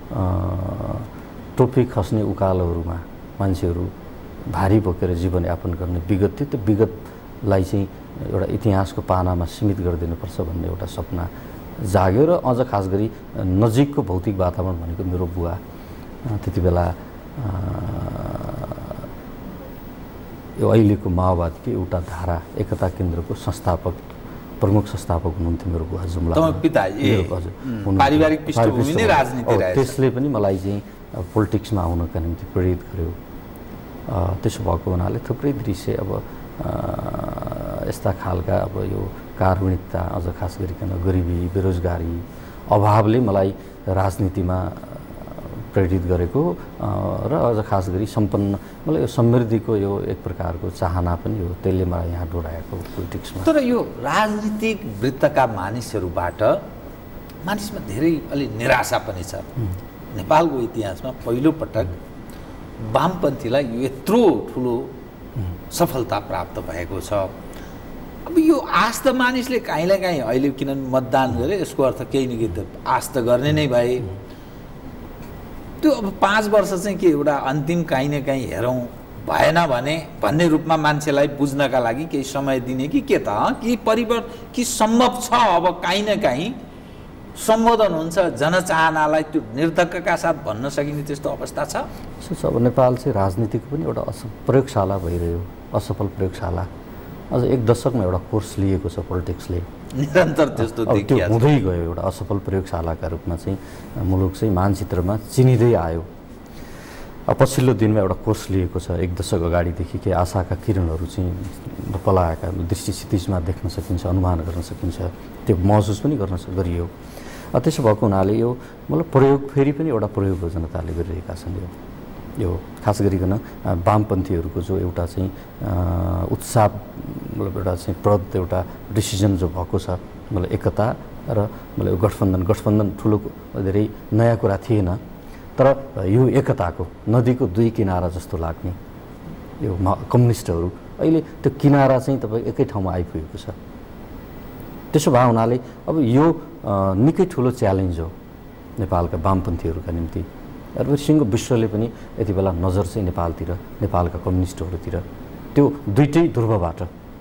टोपी खस्ने उकालोहरूमा मान्छेहरू भारी बोकेर जीवनयापन गर्ने विगत थियो। त्यो विगतलाई चाहिँ एउटा इतिहासको पानामा सीमित गरिदिनुपर्छ भन्ने एउटा सपना जाग्यो। र अझ खास गरी नजिकको भौतिक वातावरण भनेको मेरो बुवा त्यति बेला यो अहिलेको माओवादीको एउटा धारा एकता केन्द्रको प्रमुख संस्थापक हुनुहुन्थ्यो मेरो बुवा जुम्ला। पारिवारिक पृष्ठभूमि नै राजनीति रहेछ। त्यसले पनि मलाई चाहिँ पोलिटिक्समा आउनका निम्ति प्रेरित गर्यो। त्यसो भएको हुनाले थुप्रै दृश्य अब यस्ता खालका अब यो कारुणिकता अझ खास गरिकन गरिबी बेरोजगारी अभावले मलाई राजनीतिमा प्रेरित गरेको र अझ खास गरी सम्पन्न मतलब यो समृद्धिको यो एक प्रकारको चाहना पनि हो, त्यसले मलाई यहाँ डोराएको पोलिटिक्समा। तर यो राजनीतिक वृत्तका मानिसहरूबाट मानिसमा धेरै अलि निराशा पनि छ। नेपालको इतिहासमा पहिलो पटक वामपन्थीलाई यत्रो ठुलो सफलता प्राप्त भएको छ। अब यो आश त मानिसले काहीँ न काहीँ अहिले किनभने मतदान गरे यसको अर्थ केही न केही त आश त गर्ने नै भए। त्यो अब 5 वर्ष चाहिँ के एउटा अन्तिम काहीँ न काहीँ हेरौँ भएन भने भन्ने रूपमा मान्छेलाई बुझ्नका लागि केही समय दिने कि के त कि परिवर्तन कि सम्भव छ अब काहीँ न काहीँ सम्बोधन हुन्छ जनचाहनालाई त्यो निर्धक्कका साथ भन्न सकिने त्यस्तो अवस्था छ? अब नेपाल चाहिँ राजनीतिको पनि एउटा प्रयोगशाला भइरह्यो, असफल प्रयोगशाला। अझ 1 दशकमा एउटा कोर्स लिएको छ पोलिटिक्सले, निरन्तर त्यस्तो त्यो हुँदै गयो। एउटा असफल प्रयोगशालाका रूपमा चाहिँ मुलुक चाहिँ मानचित्रमा चिनिँदै आयो। पछिल्लो दिनमा एउटा कोर्स लिएको छ, 1 दशक अगाडिदेखि के आशाका किरणहरू चाहिँ पलाएका दृष्टि क्षितिजमा देख्न सकिन्छ, अनुमान गर्न सकिन्छ, त्यो महसुस पनि गरियो। त्यसो भएको हुनाले यो मतलब प्रयोग फेरि पनि एउटा प्रयोग हो जनताले गरिरहेका छन्। यो खास गरिकन वामपन्थीहरूको जो एउटा चाहिँ उत्साह मतलब एउटा चाहिँ प्रद एउटा डिसिजन जो भएको छ मतलब एकता र मतलब गठबन्धन ठुलो धेरै नयाँ कुरा थिएन। तर यो एकताको नदीको 2 किनारा जस्तो लाग्ने यो कम्युनिस्टहरू अहिले त्यो किनारा चाहिँ तपाईँ एकै ठाउँमा आइपुगेको छ। त्यसो भए हुनाले अब यो निकै ठुलो च्यालेन्ज हो नेपालका वामपन्थीहरूका निम्ति। र सिङ्गो विश्वले पनि यति बेला नजर चाहिँ नेपालतिर, नेपालका कम्युनिस्टहरूतिर, त्यो दुईटै ध्रुवबाट,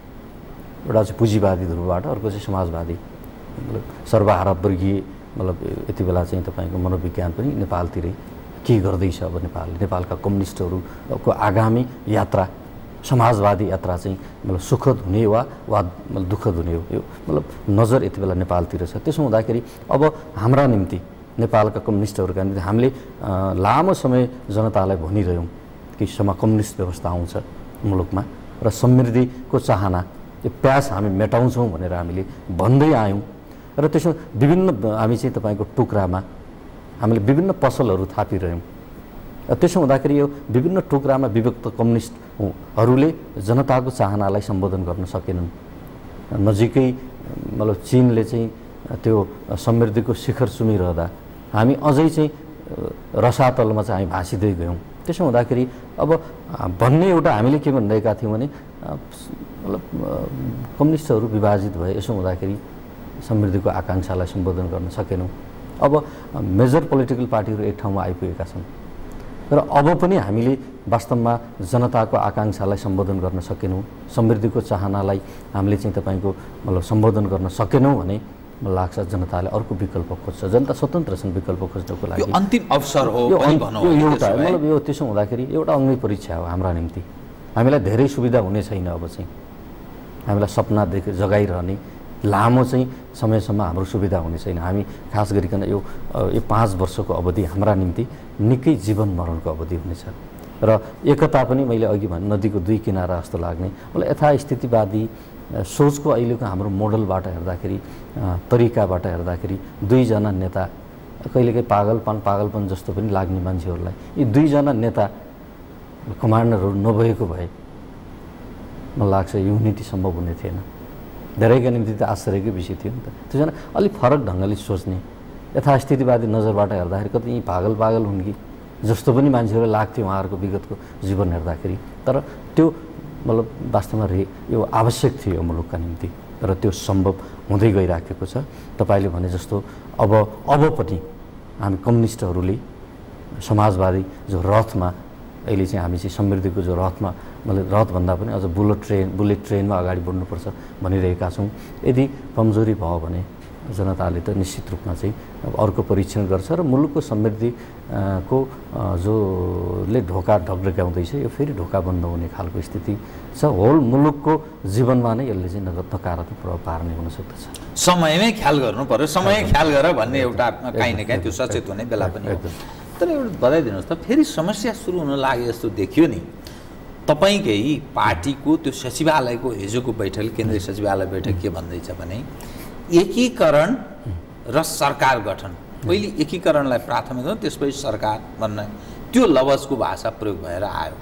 एउटा चाहिँ पुँजीवादी ध्रुवबाट, अर्को चाहिँ समाजवादी मतलब सर्वहारावर्गीय मतलब यति बेला चाहिँ तपाईँको मनोविज्ञान पनि नेपालतिरै के गर्दैछ। अब नेपालका कम्युनिस्टहरूको आगामी यात्रा समाजवादी यात्रा चाहिँ मतलब सुखद हुने वा मतलब दुःखद हुने हो, यो मतलब नजर यति बेला नेपालतिर छ। त्यसो हुँदाखेरि अब हाम्रा निम्ति नेपालका कम्युनिस्टहरूका निम्ति हामीले लामो समय जनतालाई भनिरह्यौँ कि कम्युनिस्ट व्यवस्था आउँछ मुलुकमा र समृद्धिको चाहना यो प्यास हामी मेटाउँछौँ भनेर हामीले भन्दै आयौँ। र त्यसो विभिन्न हामी चाहिँ तपाईँको टुक्रामा हामीले विभिन्न पसलहरू थापिरह्यौँ। त्यसो हुँदाखेरि यो विभिन्न टुक्रामा विभक्त कम्युनिस्टहरूले जनताको चाहनालाई सम्बोधन गर्न सकेनन्। नजिकै मतलब चीनले चाहिँ त्यो समृद्धिको शिखर चुमिरहँदा हामी अझै चाहिँ रसातलमा चाहिँ हामी भाँसिँदै गयौँ। त्यसो हुँदाखेरि अब भन्ने एउटा हामीले के भनिरहेका थियौँ भने मतलब कम्युनिस्टहरू विभाजित भए, यसो हुँदाखेरि समृद्धिको आकाङ्क्षालाई सम्बोधन गर्न सकेनौँ। अब मेजर पोलिटिकल पार्टीहरू एक ठाउँमा आइपुगेका छन् र अब पनि हामीले वास्तवमा जनताको आकाङ्क्षालाई सम्बोधन गर्न सकेनौँ, समृद्धिको चाहनालाई हामीले चाहिँ तपाईँको मतलब सम्बोधन गर्न सकेनौँ भने मलाई लाग्छ जनताले अर्को विकल्प खोज्छ। जनता स्वतन्त्र छन् विकल्प खोज्नको लागि। यो अन्तिम अवसर हो पनि भनौँ। यो एउटा मतलब यो त्यसो हुँदाखेरि एउटा अग्नि परीक्षा हो हाम्रा निम्ति। हामीलाई धेरै सुविधा हुने छैन अब चाहिँ, हामीलाई सपना जगाइरहने लामो चाहिँ समयसम्म हाम्रो सुविधा हुने छैन। हामी खास गरिकन यो 5 वर्षको अवधि हाम्रा निम्ति निकै जीवन मरणको अवधि हुनेछ। र एकता पनि मैले अघि भने नदीको दुई किनारा जस्तो लाग्ने, मलाई यथास्थितिवादी सोचको अहिलेको हाम्रो मोडलबाट हेर्दाखेरि, तरिकाबाट हेर्दाखेरि दुईजना नेता कहिलेकाहीँ पागलपन जस्तो पनि लाग्ने मान्छेहरूलाई यी दुईजना नेता कमान्डरहरू नभएको भए मलाई लाग्छ युनिटी सम्भव हुने थिएन। धेरैका निम्ति त आश्चर्यकै विषय थियो नि त। त्यसैले अलिक फरक ढङ्गले सोच्ने, यथास्थितिवादी नजरबाट हेर्दाखेरि कति यी पागल हुन् कि जस्तो पनि मान्छेहरूलाई लाग्थ्यो उहाँहरूको विगतको जीवन हेर्दाखेरि। तर त्यो मतलब वास्तवमा यो आवश्यक थियो यो मुलुकका निम्ति र त्यो सम्भव हुँदै गइराखेको छ। तपाईँले भने जस्तो अब पनि हामी कम्युनिस्टहरूले समाजवादी जो रथमा अहिले चाहिँ हामी चाहिँ समृद्धिको जो रथमा, मतलब रथभन्दा पनि अझ बुलेट ट्रेनमा अगाडि बढ्नुपर्छ भनिरहेका छौँ। यदि कमजोरी भयो भने जनताले त निश्चित रूपमा चाहिँ अब अर्को परीक्षण गर्छ र मुलुकको समृद्धिको जोले ढोका ढकढक्याउँदैछ यो फेरि ढोका बन्द हुने खालको स्थिति छ। होल मुलुकको जीवनमा नै यसले चाहिँ नकारात्मक प्रभाव पार्ने हुन सक्दछ। समयमै ख्याल गर्नु पर्यो, समय ख्याल गर भन्ने एउटा काहीँ न काहीँ त्यो सचेत हुने बेला पनि हो। तर एउटा बताइदिनुहोस् त, फेरि समस्या सुरु हुन लागे जस्तो देखियो नि। तपाईँकै पार्टीको त्यो सचिवालयको हिजोको बैठक, केन्द्रीय सचिवालय बैठक के भन्दैछ भने एकीकरण र सरकार गठन, पहिले एकीकरणलाई प्राथमिकता त्यसपछि सरकार भन्न त्यो लवजको भाषा प्रयोग भएर आयो।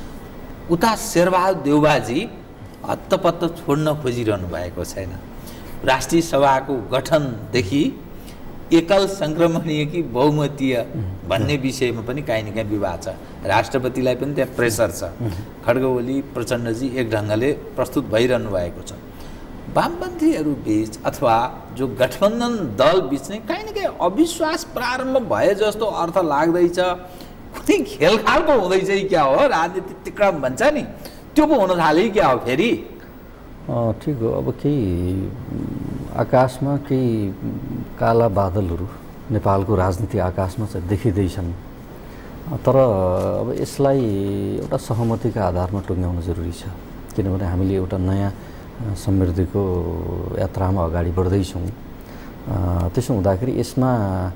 उता शेरबहादुर देउबाजी हत्तपत्त छोड्न खोजिरहनु भएको छैन। राष्ट्रिय सभाको गठनदेखि एकल सङ्क्रमणीय कि बहुमतीय भन्ने विषयमा पनि काहीँ न काहीँ विवाद छ। राष्ट्रपतिलाई पनि त्यहाँ प्रेसर छ। खड्ग ओली प्रचण्डजी एक ढङ्गले प्रस्तुत भइरहनु भएको छ। वामपन्थीहरू बीच अथवा जो गठबन्धन दल बीच नै काहीँ न काहीँ अविश्वास प्रारम्भ भए जस्तो अर्थ लाग्दैछ। कुनै खेलखाल पो हुँदैछ कि क्या हो, राजनीति तिक्रम भन्छ नि त्यो पो हुन थाल्यो क्या हो फेरि। ठिक हो। अब केही आकाशमा केही काला बादलहरू नेपालको राजनीति आकाशमा चाहिँ देखिँदैछन्। तर अब यसलाई एउटा सहमतिका आधारमा टुङ्ग्याउन जरुरी छ। किनभने हामीले एउटा नयाँ समृद्धिको यात्रामा अगाडि बढ्दैछौँ। त्यसो हुँदाखेरि यसमा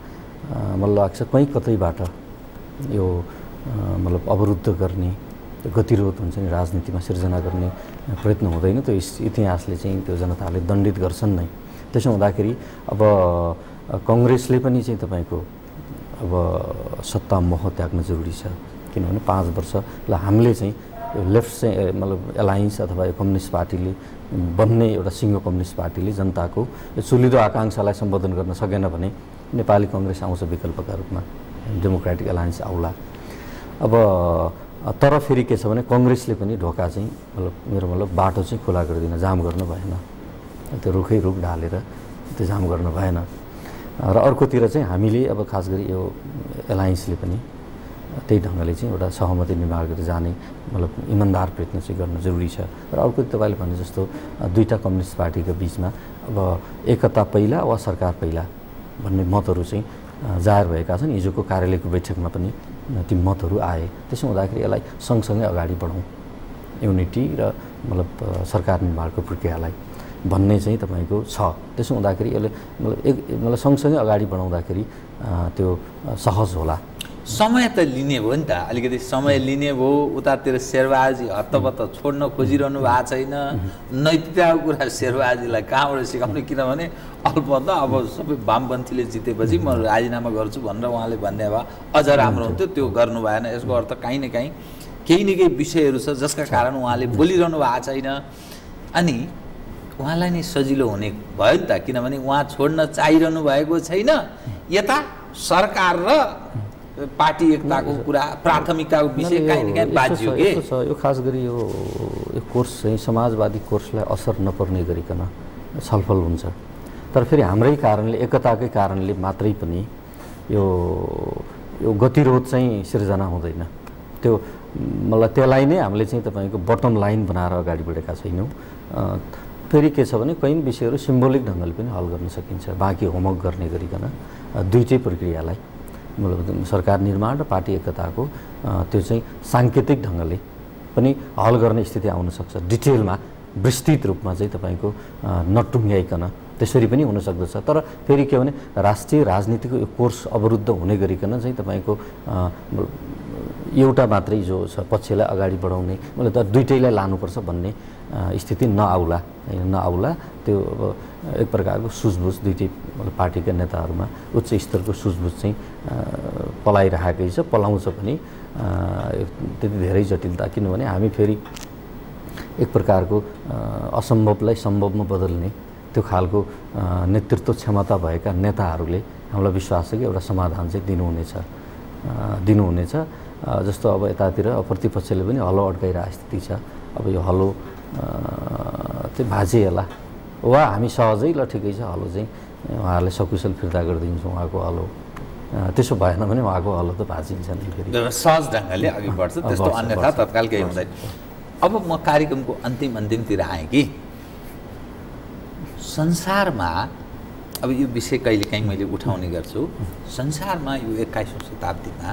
मलाई लाग्छ कहीँ कतैबाट यो मतलब अवरुद्ध गर्ने गतिरोध हुन्छ नि राजनीतिमा सिर्जना गर्ने प्रयत्न हुँदैन। त्यो इतिहासले चाहिँ त्यो जनताले दण्डित गर्छन् नै। त्यसो हुँदाखेरि अब कङ्ग्रेसले पनि चाहिँ तपाईँको अब सत्ता मोह त्याग्न जरुरी छ। किनभने 5 वर्षलाई हामीले चाहिँ लेफ्ट चाहिँ मतलब एलायन्स अथवा यो कम्युनिस्ट पार्टीले बन्ने एउटा सिङ्गो कम्युनिस्ट पार्टीले जनताको यो चुलिदो आकाङ्क्षालाई सम्बोधन गर्न सकेन भने नेपाली कङ्ग्रेस आउँछ विकल्पका रूपमा, डेमोक्रेटिक एलायन्स आउला। अब तर फेरि के छ भने कङ्ग्रेसले पनि ढोका चाहिँ मतलब बाटो चाहिँ खुला गरिदिन, जाम गर्न भएन। त्यो रुखै रुख ढालेर त्यो जाम गर्न भएन। र अर्कोतिर चाहिँ हामीले अब खास गरी यो एलायन्सले पनि त्यही ढङ्गले चाहिँ एउटा सहमति निर्माण गरेर जाने मतलब इमान्दार प्रयत्न चाहिँ गर्न जरुरी छ। र अर्को तपाईँले भने जस्तो दुईटा कम्युनिस्ट पार्टीको बिचमा अब एकता पहिला वा सरकार पहिला भन्ने मतहरू चाहिँ जाहेर भएका छन्। हिजोको कार्यालयको बैठकमा पनि ती मतहरू आए। त्यसो हुँदाखेरि यसलाई सँगसँगै अगाडि बढाउँ युनिटी र मतलब सरकार निर्माणको प्रक्रियालाई भन्ने चाहिँ तपाईँको छ। त्यसो हुँदाखेरि यसले मतलब सँगसँगै अगाडि बढाउँदाखेरि त्यो सहज होला। समय त लिने भयो नि त, अलिकति समय लिने भयो। उतातिर शेरबहादुरजी हत्तपत्त छोड्न खोजिरहनु भएको छैन। नैतिकताको कुरा शेरबहादुरजीलाई कहाँबाट सिकाउने, किनभने अल्पत अब सबै वामपन्थीले जितेपछि म राजीनामा गर्छु भनेर उहाँले भन्ने भए अझ राम्रो हुन्थ्यो। त्यो गर्नु भएन। यसको अर्थ काहीँ न काहीँ केही न केही विषयहरू छ जसका कारण उहाँले बोलिरहनु भएको छैन। अनि उहाँलाई नै सजिलो हुने भयो नि त, किनभने उहाँ छोड्न चाहिरहनु भएको छैन। यता सरकार र पार्टी एकताको कुरा प्राथमिकताको विषय काहीँ न काहीँ बाजियो के यो खास गरी यो कोर्स चाहिँ समाजवादी कोर्सलाई असर नपर्ने गरिकन छलफल हुन्छ। तर फेरि हाम्रै कारणले, एकताकै कारणले मात्रै पनि यो गतिरोध चाहिँ सिर्जना हुँदैन। त्यो मलाई त्यसलाई नै हामीले चाहिँ तपाईँको बटम लाइन बनाएर अगाडि बढेका छैनौँ। फेरि के छ भने कहीँ विषयहरू सिम्बोलिक ढङ्गले पनि हल गर्न सकिन्छ, बाँकी होमवर्क गर्ने गरिकन दुईटै प्रक्रियालाई मतलब सरकार निर्माण र पार्टी एकताको त्यो चाहिँ साङ्केतिक ढङ्गले पनि हल गर्ने स्थिति आउन सक्छ। डिटेलमा विस्तृत रूपमा चाहिँ तपाईँको नटुङ्ग्याइकन त्यसरी पनि हुन सक्दछ। तर फेरि के भने राष्ट्रिय राजनीतिको यो कोर्स अवरुद्ध हुने गरिकन चाहिँ तपाईँको एउटा मात्रै जो छ पक्षलाई अगाडि बढाउने मतलब त दुईटैलाई लानुपर्छ भन्ने स्थिति नआउला हैन, नआउला। त्यो अब एक प्रकारको सुझबुझ दुईटै पार्टीका नेताहरूमा उच्च स्तरको सुझबुझ चाहिँ पलाइरहेकै छ, पलाउँछ पनि। त्यति धेरै जटिलता किनभने हामी फेरि एक प्रकारको असम्भवलाई सम्भवमा बदल्ने त्यो खालको नेतृत्व क्षमता भएका नेताहरूले हामीलाई विश्वास छ कि एउटा समाधान चाहिँ दिनुहुनेछ। जस्तो अब यतातिर प्रतिपक्षले पनि हलो अड्काइरहेको स्थिति छ। अब यो हलो चाहिँ भाँचिएला वा हामी सहजै ल ठिकै छ हलो चाहिँ उहाँहरूले सकुशल फिर्ता गरिदिन्छौँ उहाँको हलो, त्यसो भएन भने उहाँको हलो त भाँचिन्छ नि फेरि सहज ढङ्गले अघि बढ्छ, त्यस्तो अन्यथा तत्काल केही हुँदैन। अब म कार्यक्रमको अन्तिमतिर आएँ कि संसारमा अब यो विषय कहिलेकाहीँ मैले उठाउने गर्छु, संसारमा यो 21औं शताब्दीमा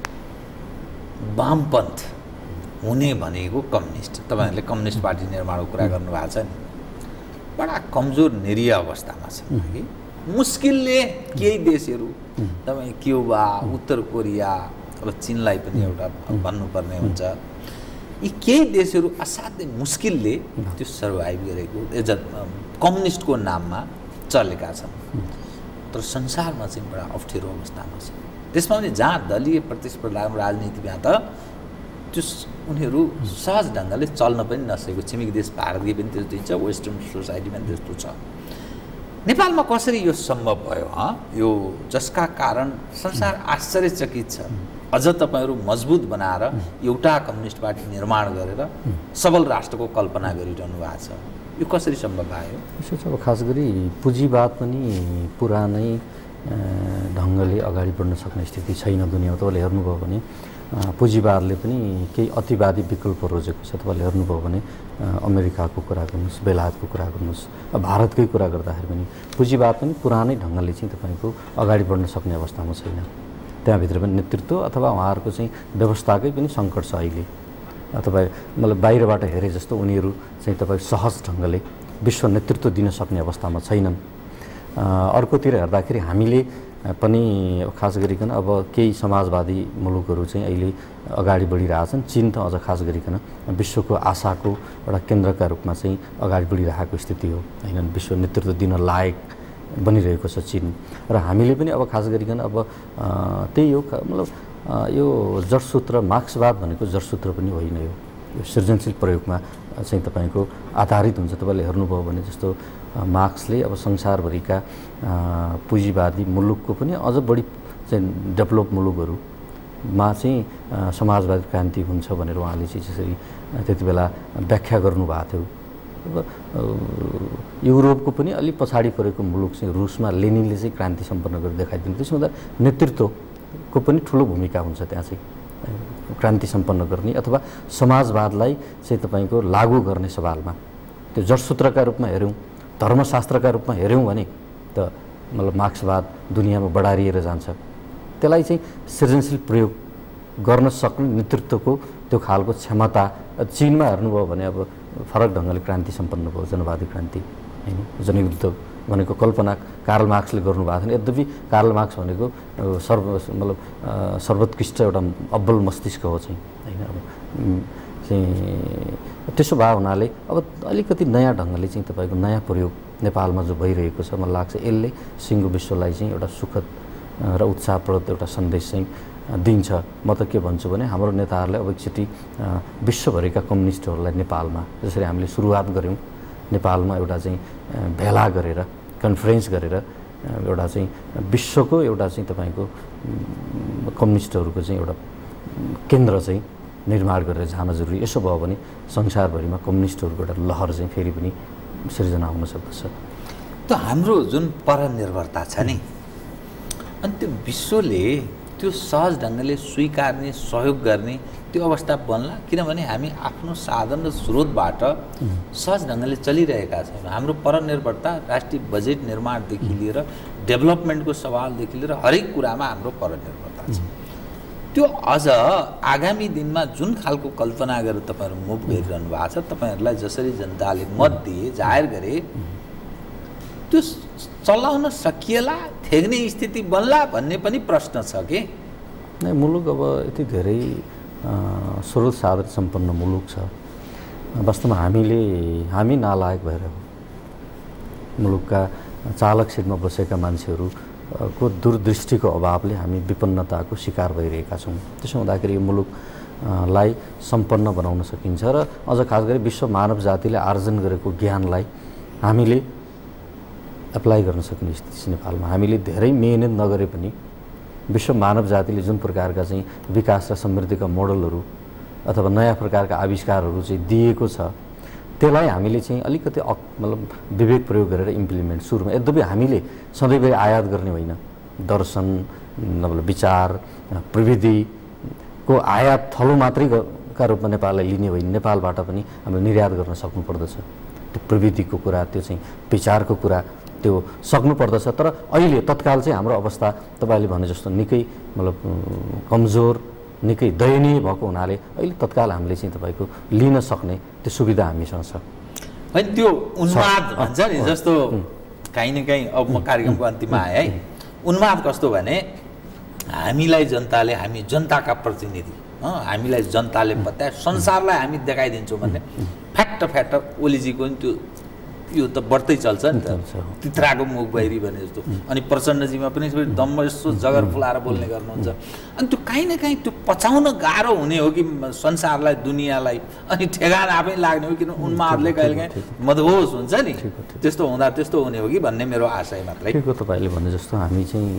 वामपन्थ हुने भनेको कम्युनिस्ट, तपाईँहरूले कम्युनिस्ट पार्टी निर्माणको कुरा गर्नुभएको छ नि, बडा कमजोर निरीह अवस्थामा छ कि मुस्किलले केही देशहरू तपाईँ क्युबा, उत्तर कोरिया, अब चीनलाई पनि एउटा भन्नुपर्ने हुन्छ, यी केही देशहरू असाध्यै मुस्किलले त्यो सर्भाइभ गरेको कम्युनिस्टको नाममा चलेका छन्। तर संसारमा चाहिँ बडा अप्ठ्यारो अवस्थामा छ। त्यसमा पनि जहाँ दलीय प्रतिस्पर्धा राजनीतिमा त त्यो उनीहरू सहज ढङ्गले चल्न पनि नसकेको, छिमेकी देश भारतले पनि त्यस्तै छ, वेस्टर्न सोसाइटी पनि त्यस्तो छ। नेपालमा कसरी यो सम्भव भयो यो जसका कारण संसार आश्चर्यचकित छ। अझ तपाईँहरू मजबुत बनाएर एउटा कम्युनिस्ट पार्टी निर्माण गरेर सबल राष्ट्रको कल्पना गरिरहनु भएको छ, यो कसरी सम्भव भयो? यसो छ अब खास गरी पुँजीवाद पनि पुरानै ढङ्गले अगाडि बढ्न सक्ने स्थिति छैन दुनियाँमा। तपाईँले हेर्नुभयो भने पुँजीवादले पनि केही अतिवादी विकल्प रोजेको छ। तपाईँले हेर्नुभयो भने अमेरिकाको कुरा गर्नुहोस्, बेलायतको कुरा गर्नुहोस्, भारतकै कुरा गर्दाखेरि पनि पुँजीवाद पनि पुरानै ढङ्गले चाहिँ तपाईँको अगाडि बढ्न सक्ने अवस्थामा छैन। त्यहाँभित्र पनि नेतृत्व अथवा उहाँहरूको चाहिँ व्यवस्थाकै पनि सङ्कट छ अहिले। तपाईँ मतलब बाहिरबाट हेरे जस्तो उनीहरू चाहिँ तपाईँ सहज ढङ्गले विश्व नेतृत्व दिन सक्ने अवस्थामा छैनन्। अर्कोतिर हेर्दाखेरि हामीले पनि खास गरिकन अब केही समाजवादी मुलुकहरू चाहिँ अहिले अगाडि बढिरहेछन्। चीन त अझ खास गरिकन विश्वको आशाको एउटा केन्द्रका रूपमा चाहिँ अगाडि बढिरहेको स्थिति हो हैन, विश्व नेतृत्व दिन लायक बनिरहेको छ चीन। र हामीले पनि अब खास गरिकन अब त्यही हो मतलब यो जडसूत्र मार्क्सवाद भनेको जडसूत्र पनि होइन, यो सृजनशील प्रयोगमा चाहिँ तपाईँको आधारित हुन्छ। तपाईँले हेर्नुभयो भने जस्तो मार्क्सले अब संसारभरिका पुँजीवादी मुलुकको पनि अझ बढी चाहिँ डेभलप मुलुकहरूमा चाहिँ समाजवादी क्रान्ति हुन्छ भनेर उहाँले चाहिँ जसरी त्यति बेला व्याख्या गर्नुभएको थियो। अब युरोपको पनि अलिक पछाडि परेको मुलुक चाहिँ रुसमा लेनिनले चाहिँ क्रान्ति सम्पन्न गरेर देखाइदिनु, त्यसमा त नेतृत्वको पनि ठुलो भूमिका हुन्छ त्यहाँ चाहिँ क्रान्ति सम्पन्न गर्ने अथवा समाजवादलाई चाहिँ तपाईँको लागू गर्ने सवालमा। त्यो जडसूत्रका रूपमा हेऱ्यौँ, धर्मशास्त्रका रूपमा हेऱ्यौँ भने त मतलब मार्क्सवाद दुनियाँमा बढारिएर जान्छ। त्यसलाई चाहिँ सृजनशील प्रयोग गर्न सक्ने नेतृत्वको त्यो खालको क्षमता चीनमा हेर्नुभयो भने अब फरक ढङ्गले क्रान्ति सम्पन्न भयो, जनवादी क्रान्ति हैन। जनयुद्ध भनेको कल्पना कार्ल मार्क्सले गर्नुभएको थियो। यद्यपि कार्ल मार्क्स भनेको सर्वोत्कृष्ट एउटा अब्बल मस्तिष्क हो चाहिँ हैन। अब चाहिँ त्यसो भए हुनाले अब अलिकति नयाँ ढङ्गले चाहिँ तपाईँको नयाँ प्रयोग नेपालमा जो भइरहेको छ, मलाई लाग्छ यसले सिङ्गो विश्वलाई चाहिँ एउटा सुखद र उत्साहप्रद एउटा सन्देश चाहिँ दिन्छ। म त के भन्छु भने हाम्रो नेताहरूले अब एकचोटि विश्वभरिका कम्युनिस्टहरूलाई नेपालमा जसरी हामीले सुरुवात गऱ्यौँ, नेपालमा एउटा चाहिँ भेला गरेर कन्फरेन्स गरेर एउटा चाहिँ विश्वको एउटा चाहिँ तपाईँको कम्युनिस्टहरूको चाहिँ एउटा केन्द्र चाहिँ निर्माण गरेर जान जरुरी। यसो भयो भने संसारभरिमा कम्युनिस्टहरूको एउटा लहर चाहिँ फेरि पनि सिर्जना हुन सक्दछ। त हाम्रो जुन परनिर्भरता छ नि, अनि त्यो विश्वले त्यो सहज ढङ्गले स्वीकार्ने सहयोग गर्ने त्यो अवस्था बन्ला किनभने हामी आफ्नो साधन र स्रोतबाट सहज ढङ्गले चलिरहेका छौँ हाम्रो परनिर्भरता राष्ट्रिय बजेट निर्माणदेखि लिएर डेभलपमेन्टको सवालदेखि लिएर हरेक कुरामा हाम्रो परनिर्भरता छ त्यो अझ आगामी दिनमा जुन खालको कल्पना गरेर तपाईँहरू मुभ गरिरहनु भएको छ तपाईँहरूलाई जसरी जनताले मत दिए जाहेर गरे त्यो चलाउन सकिएला थेग्ने स्थिति बन्ला भन्ने पनि प्रश्न छ के नै मुलुक अब यति धेरै स्रोत साधन सम्पन्न मुलुक छ वास्तवमा हामी नालायक भएर मुलुकका चालक सिटमा बसेका मान्छेहरूको दूरदृष्टिको अभावले हामी विपन्नताको शिकार भइरहेका छौँ त्यसो हुँदाखेरि यो मुलुकलाई सम्पन्न बनाउन सकिन्छ र अझ खास गरी विश्व मानव जातिले आर्जन गरेको ज्ञानलाई हामीले एप्लाई गर्न सक्ने स्थिति छ नेपालमा हामीले धेरै मेहनत नगरे पनि विश्व मानव जातिले जुन प्रकारका चाहिँ विकास र समृद्धिका मोडलहरू अथवा नयाँ प्रकारका आविष्कारहरू चाहिँ दिएको छ त्यसलाई हामीले चाहिँ अलिकति मतलब विवेक प्रयोग गरेर इम्प्लिमेन्ट सुरुमा यद्यपि हामीले सधैँभरि आयात गर्ने होइन दर्शन मतलब विचार प्रविधिको आयात थलो मात्रै का रूपमा नेपाललाई लिने होइन नेपालबाट पनि हामीले निर्यात गर्न सक्नुपर्दछ त्यो प्रविधिको कुरा त्यो चाहिँ विचारको कुरा त्यो सक्नुपर्दछ तर अहिले तत्काल चाहिँ हाम्रो अवस्था तपाईँले भने जस्तो निकै मतलब कमजोर निकै दयनीय भएको हुनाले अहिले तत्काल हामीले चाहिँ तपाईँको लिन सक्ने त्यो सुविधा हामीसँग छ होइन त्यो उन्माद भन्छ नि जस्तो काहीँ न काहीँ अब म कार्यक्रमको अन्तिममा आएँ है उन्माद कस्तो भने हामीलाई जनताले हामी जनताका प्रतिनिधि हामीलाई जनताले बताए संसारलाई हामी देखाइदिन्छौँ भन्ने फ्याट्ट ओलीजीको नि त्यो यो त बढ्दै चल्छ नि त तित्राको मुख बाहिरी भने जस्तो अनि प्रचण्डजीमा पनि दम्म यस्तो जगर फुलाएर बोल्ने गर्नुहुन्छ अनि त्यो काहीँ न काहीँ त्यो पचाउन गाह्रो हुने हो कि संसारलाई दुनियाँलाई अनि ठेगान आफै लाग्ने हो किन उन्मादले कहिलेकाहीँ मदहोस हुन्छ नि त्यस्तो हुँदा त्यस्तो हुने हो कि भन्ने मेरो आशय मात्रै ठिक हो तपाईँले भने जस्तो हामी चाहिँ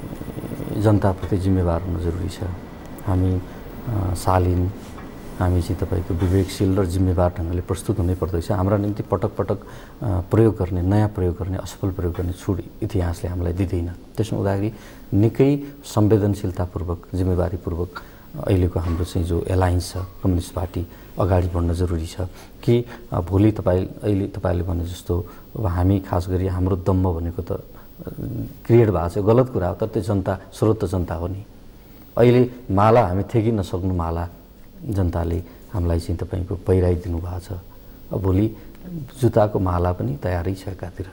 जनताप्रति जिम्मेवार हुनु जरुरी छ हामी शालीन हामी चाहिँ तपाईँको विवेकशील र जिम्मेवार ढङ्गले प्रस्तुत हुनै पर्दछ हाम्रा निम्ति पटक पटक प्रयोग गर्ने नयाँ प्रयोग गर्ने असफल प्रयोग गर्ने छुट इतिहासले हामीलाई दिँदैन त्यसो हुँदाखेरि निकै संवेदनशीलतापूर्वक जिम्मेवारीपूर्वक अहिलेको हाम्रो चाहिँ जो एलायन्स छ कम्युनिस्ट पार्टी अगाडि बढ्न जरुरी छ कि भोलि अहिले तपाईँले भने जस्तो अब हामी खास गरी हाम्रो दम्म भनेको त क्रिएट भएको छ गलत कुरा हो तर त्यो जनता स्रोत त जनता हो नि अहिले माला हामी थेगी नसक्नु माला जनताले हामीलाई चाहिँ तपाईँको पहिराइदिनु भएको छ अब भोलि जुत्ताको माला पनि तयारै छ एकातिर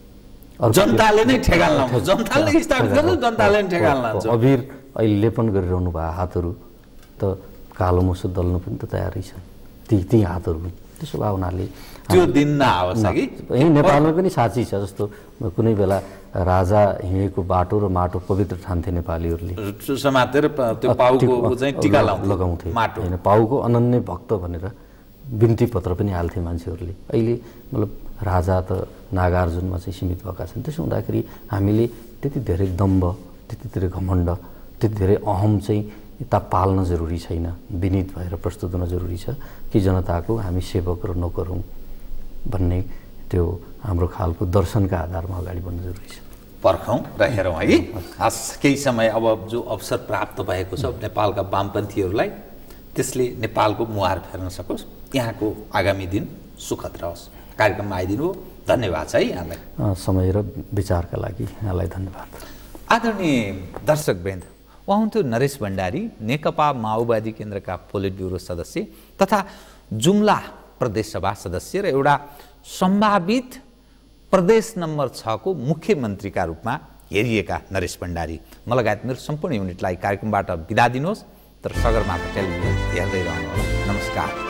जनताले नै ठेगान लाउँछ जनताले स्थापित गर्छ जनताले नै ठेगान लाउँछ अबिर अहिले लेपन गरिरहनु भएको हातहरू त कालो मुसो दल्नु पनि त तयारै छ ती हातहरू पनि त्यसो भए हुनाले त्यो दिन नआओस् कि यही नेपालमा पनि साँच्ची छ जस्तो कुनै बेला राजा हिँडेको बाटो र माटो पवित्र ठान्थे नेपालीहरूले समातेर त्यो पाउको चाहिँ टीका लगाउँथे होइन पाउको अनन्य भक्त भनेर बिन्ती पत्र पनि हाल्थे मान्छेहरूले अहिले मतलब राजा त नागार्जुनमा चाहिँ सीमित भएका छन् त्यसो हुँदाखेरि हामीले त्यति धेरै दम्भ त्यति धेरै घमण्ड त्यति धेरै अहम चाहिँ यता पाल्न जरुरी छैन विनीत भएर प्रस्तुत हुन जरुरी छ कि जनताको हामी सेवक र नोकर हौँ भन्ने त्यो हाम्रो खालको दर्शनका आधारमा अगाडि बढ्न जरुरी छ पर्खौँ र हेरौँ है केही समय अब जो अवसर प्राप्त भएको छ नेपालका वामपन्थीहरूलाई त्यसले नेपालको मुहार फेर्न सकोस् यहाँको आगामी दिन सुखद रहोस् कार्यक्रममा आइदिनु धन्यवाद छ है यहाँलाई समय र विचारका लागि यहाँलाई धन्यवाद आदरणीय दर्शकवृन्द उहाँ हुन्थ्यो नरेश भण्डारी नेकपा माओवादी केन्द्रका पोलिट ब्युरो सदस्य तथा जुम्ला प्रदेश सभा सदस्य र एउटा सम्भावित प्रदेश नम्बर 6 को मुख्यमन्त्रीका रूपमा हेरिएका नरेश भण्डारी म लगायत मेरो सम्पूर्ण युनिटलाई कार्यक्रमबाट बिदा दिनुहोस् तर सगरमाथा टेलिभिजन हेर्दै रहनुहोला नमस्कार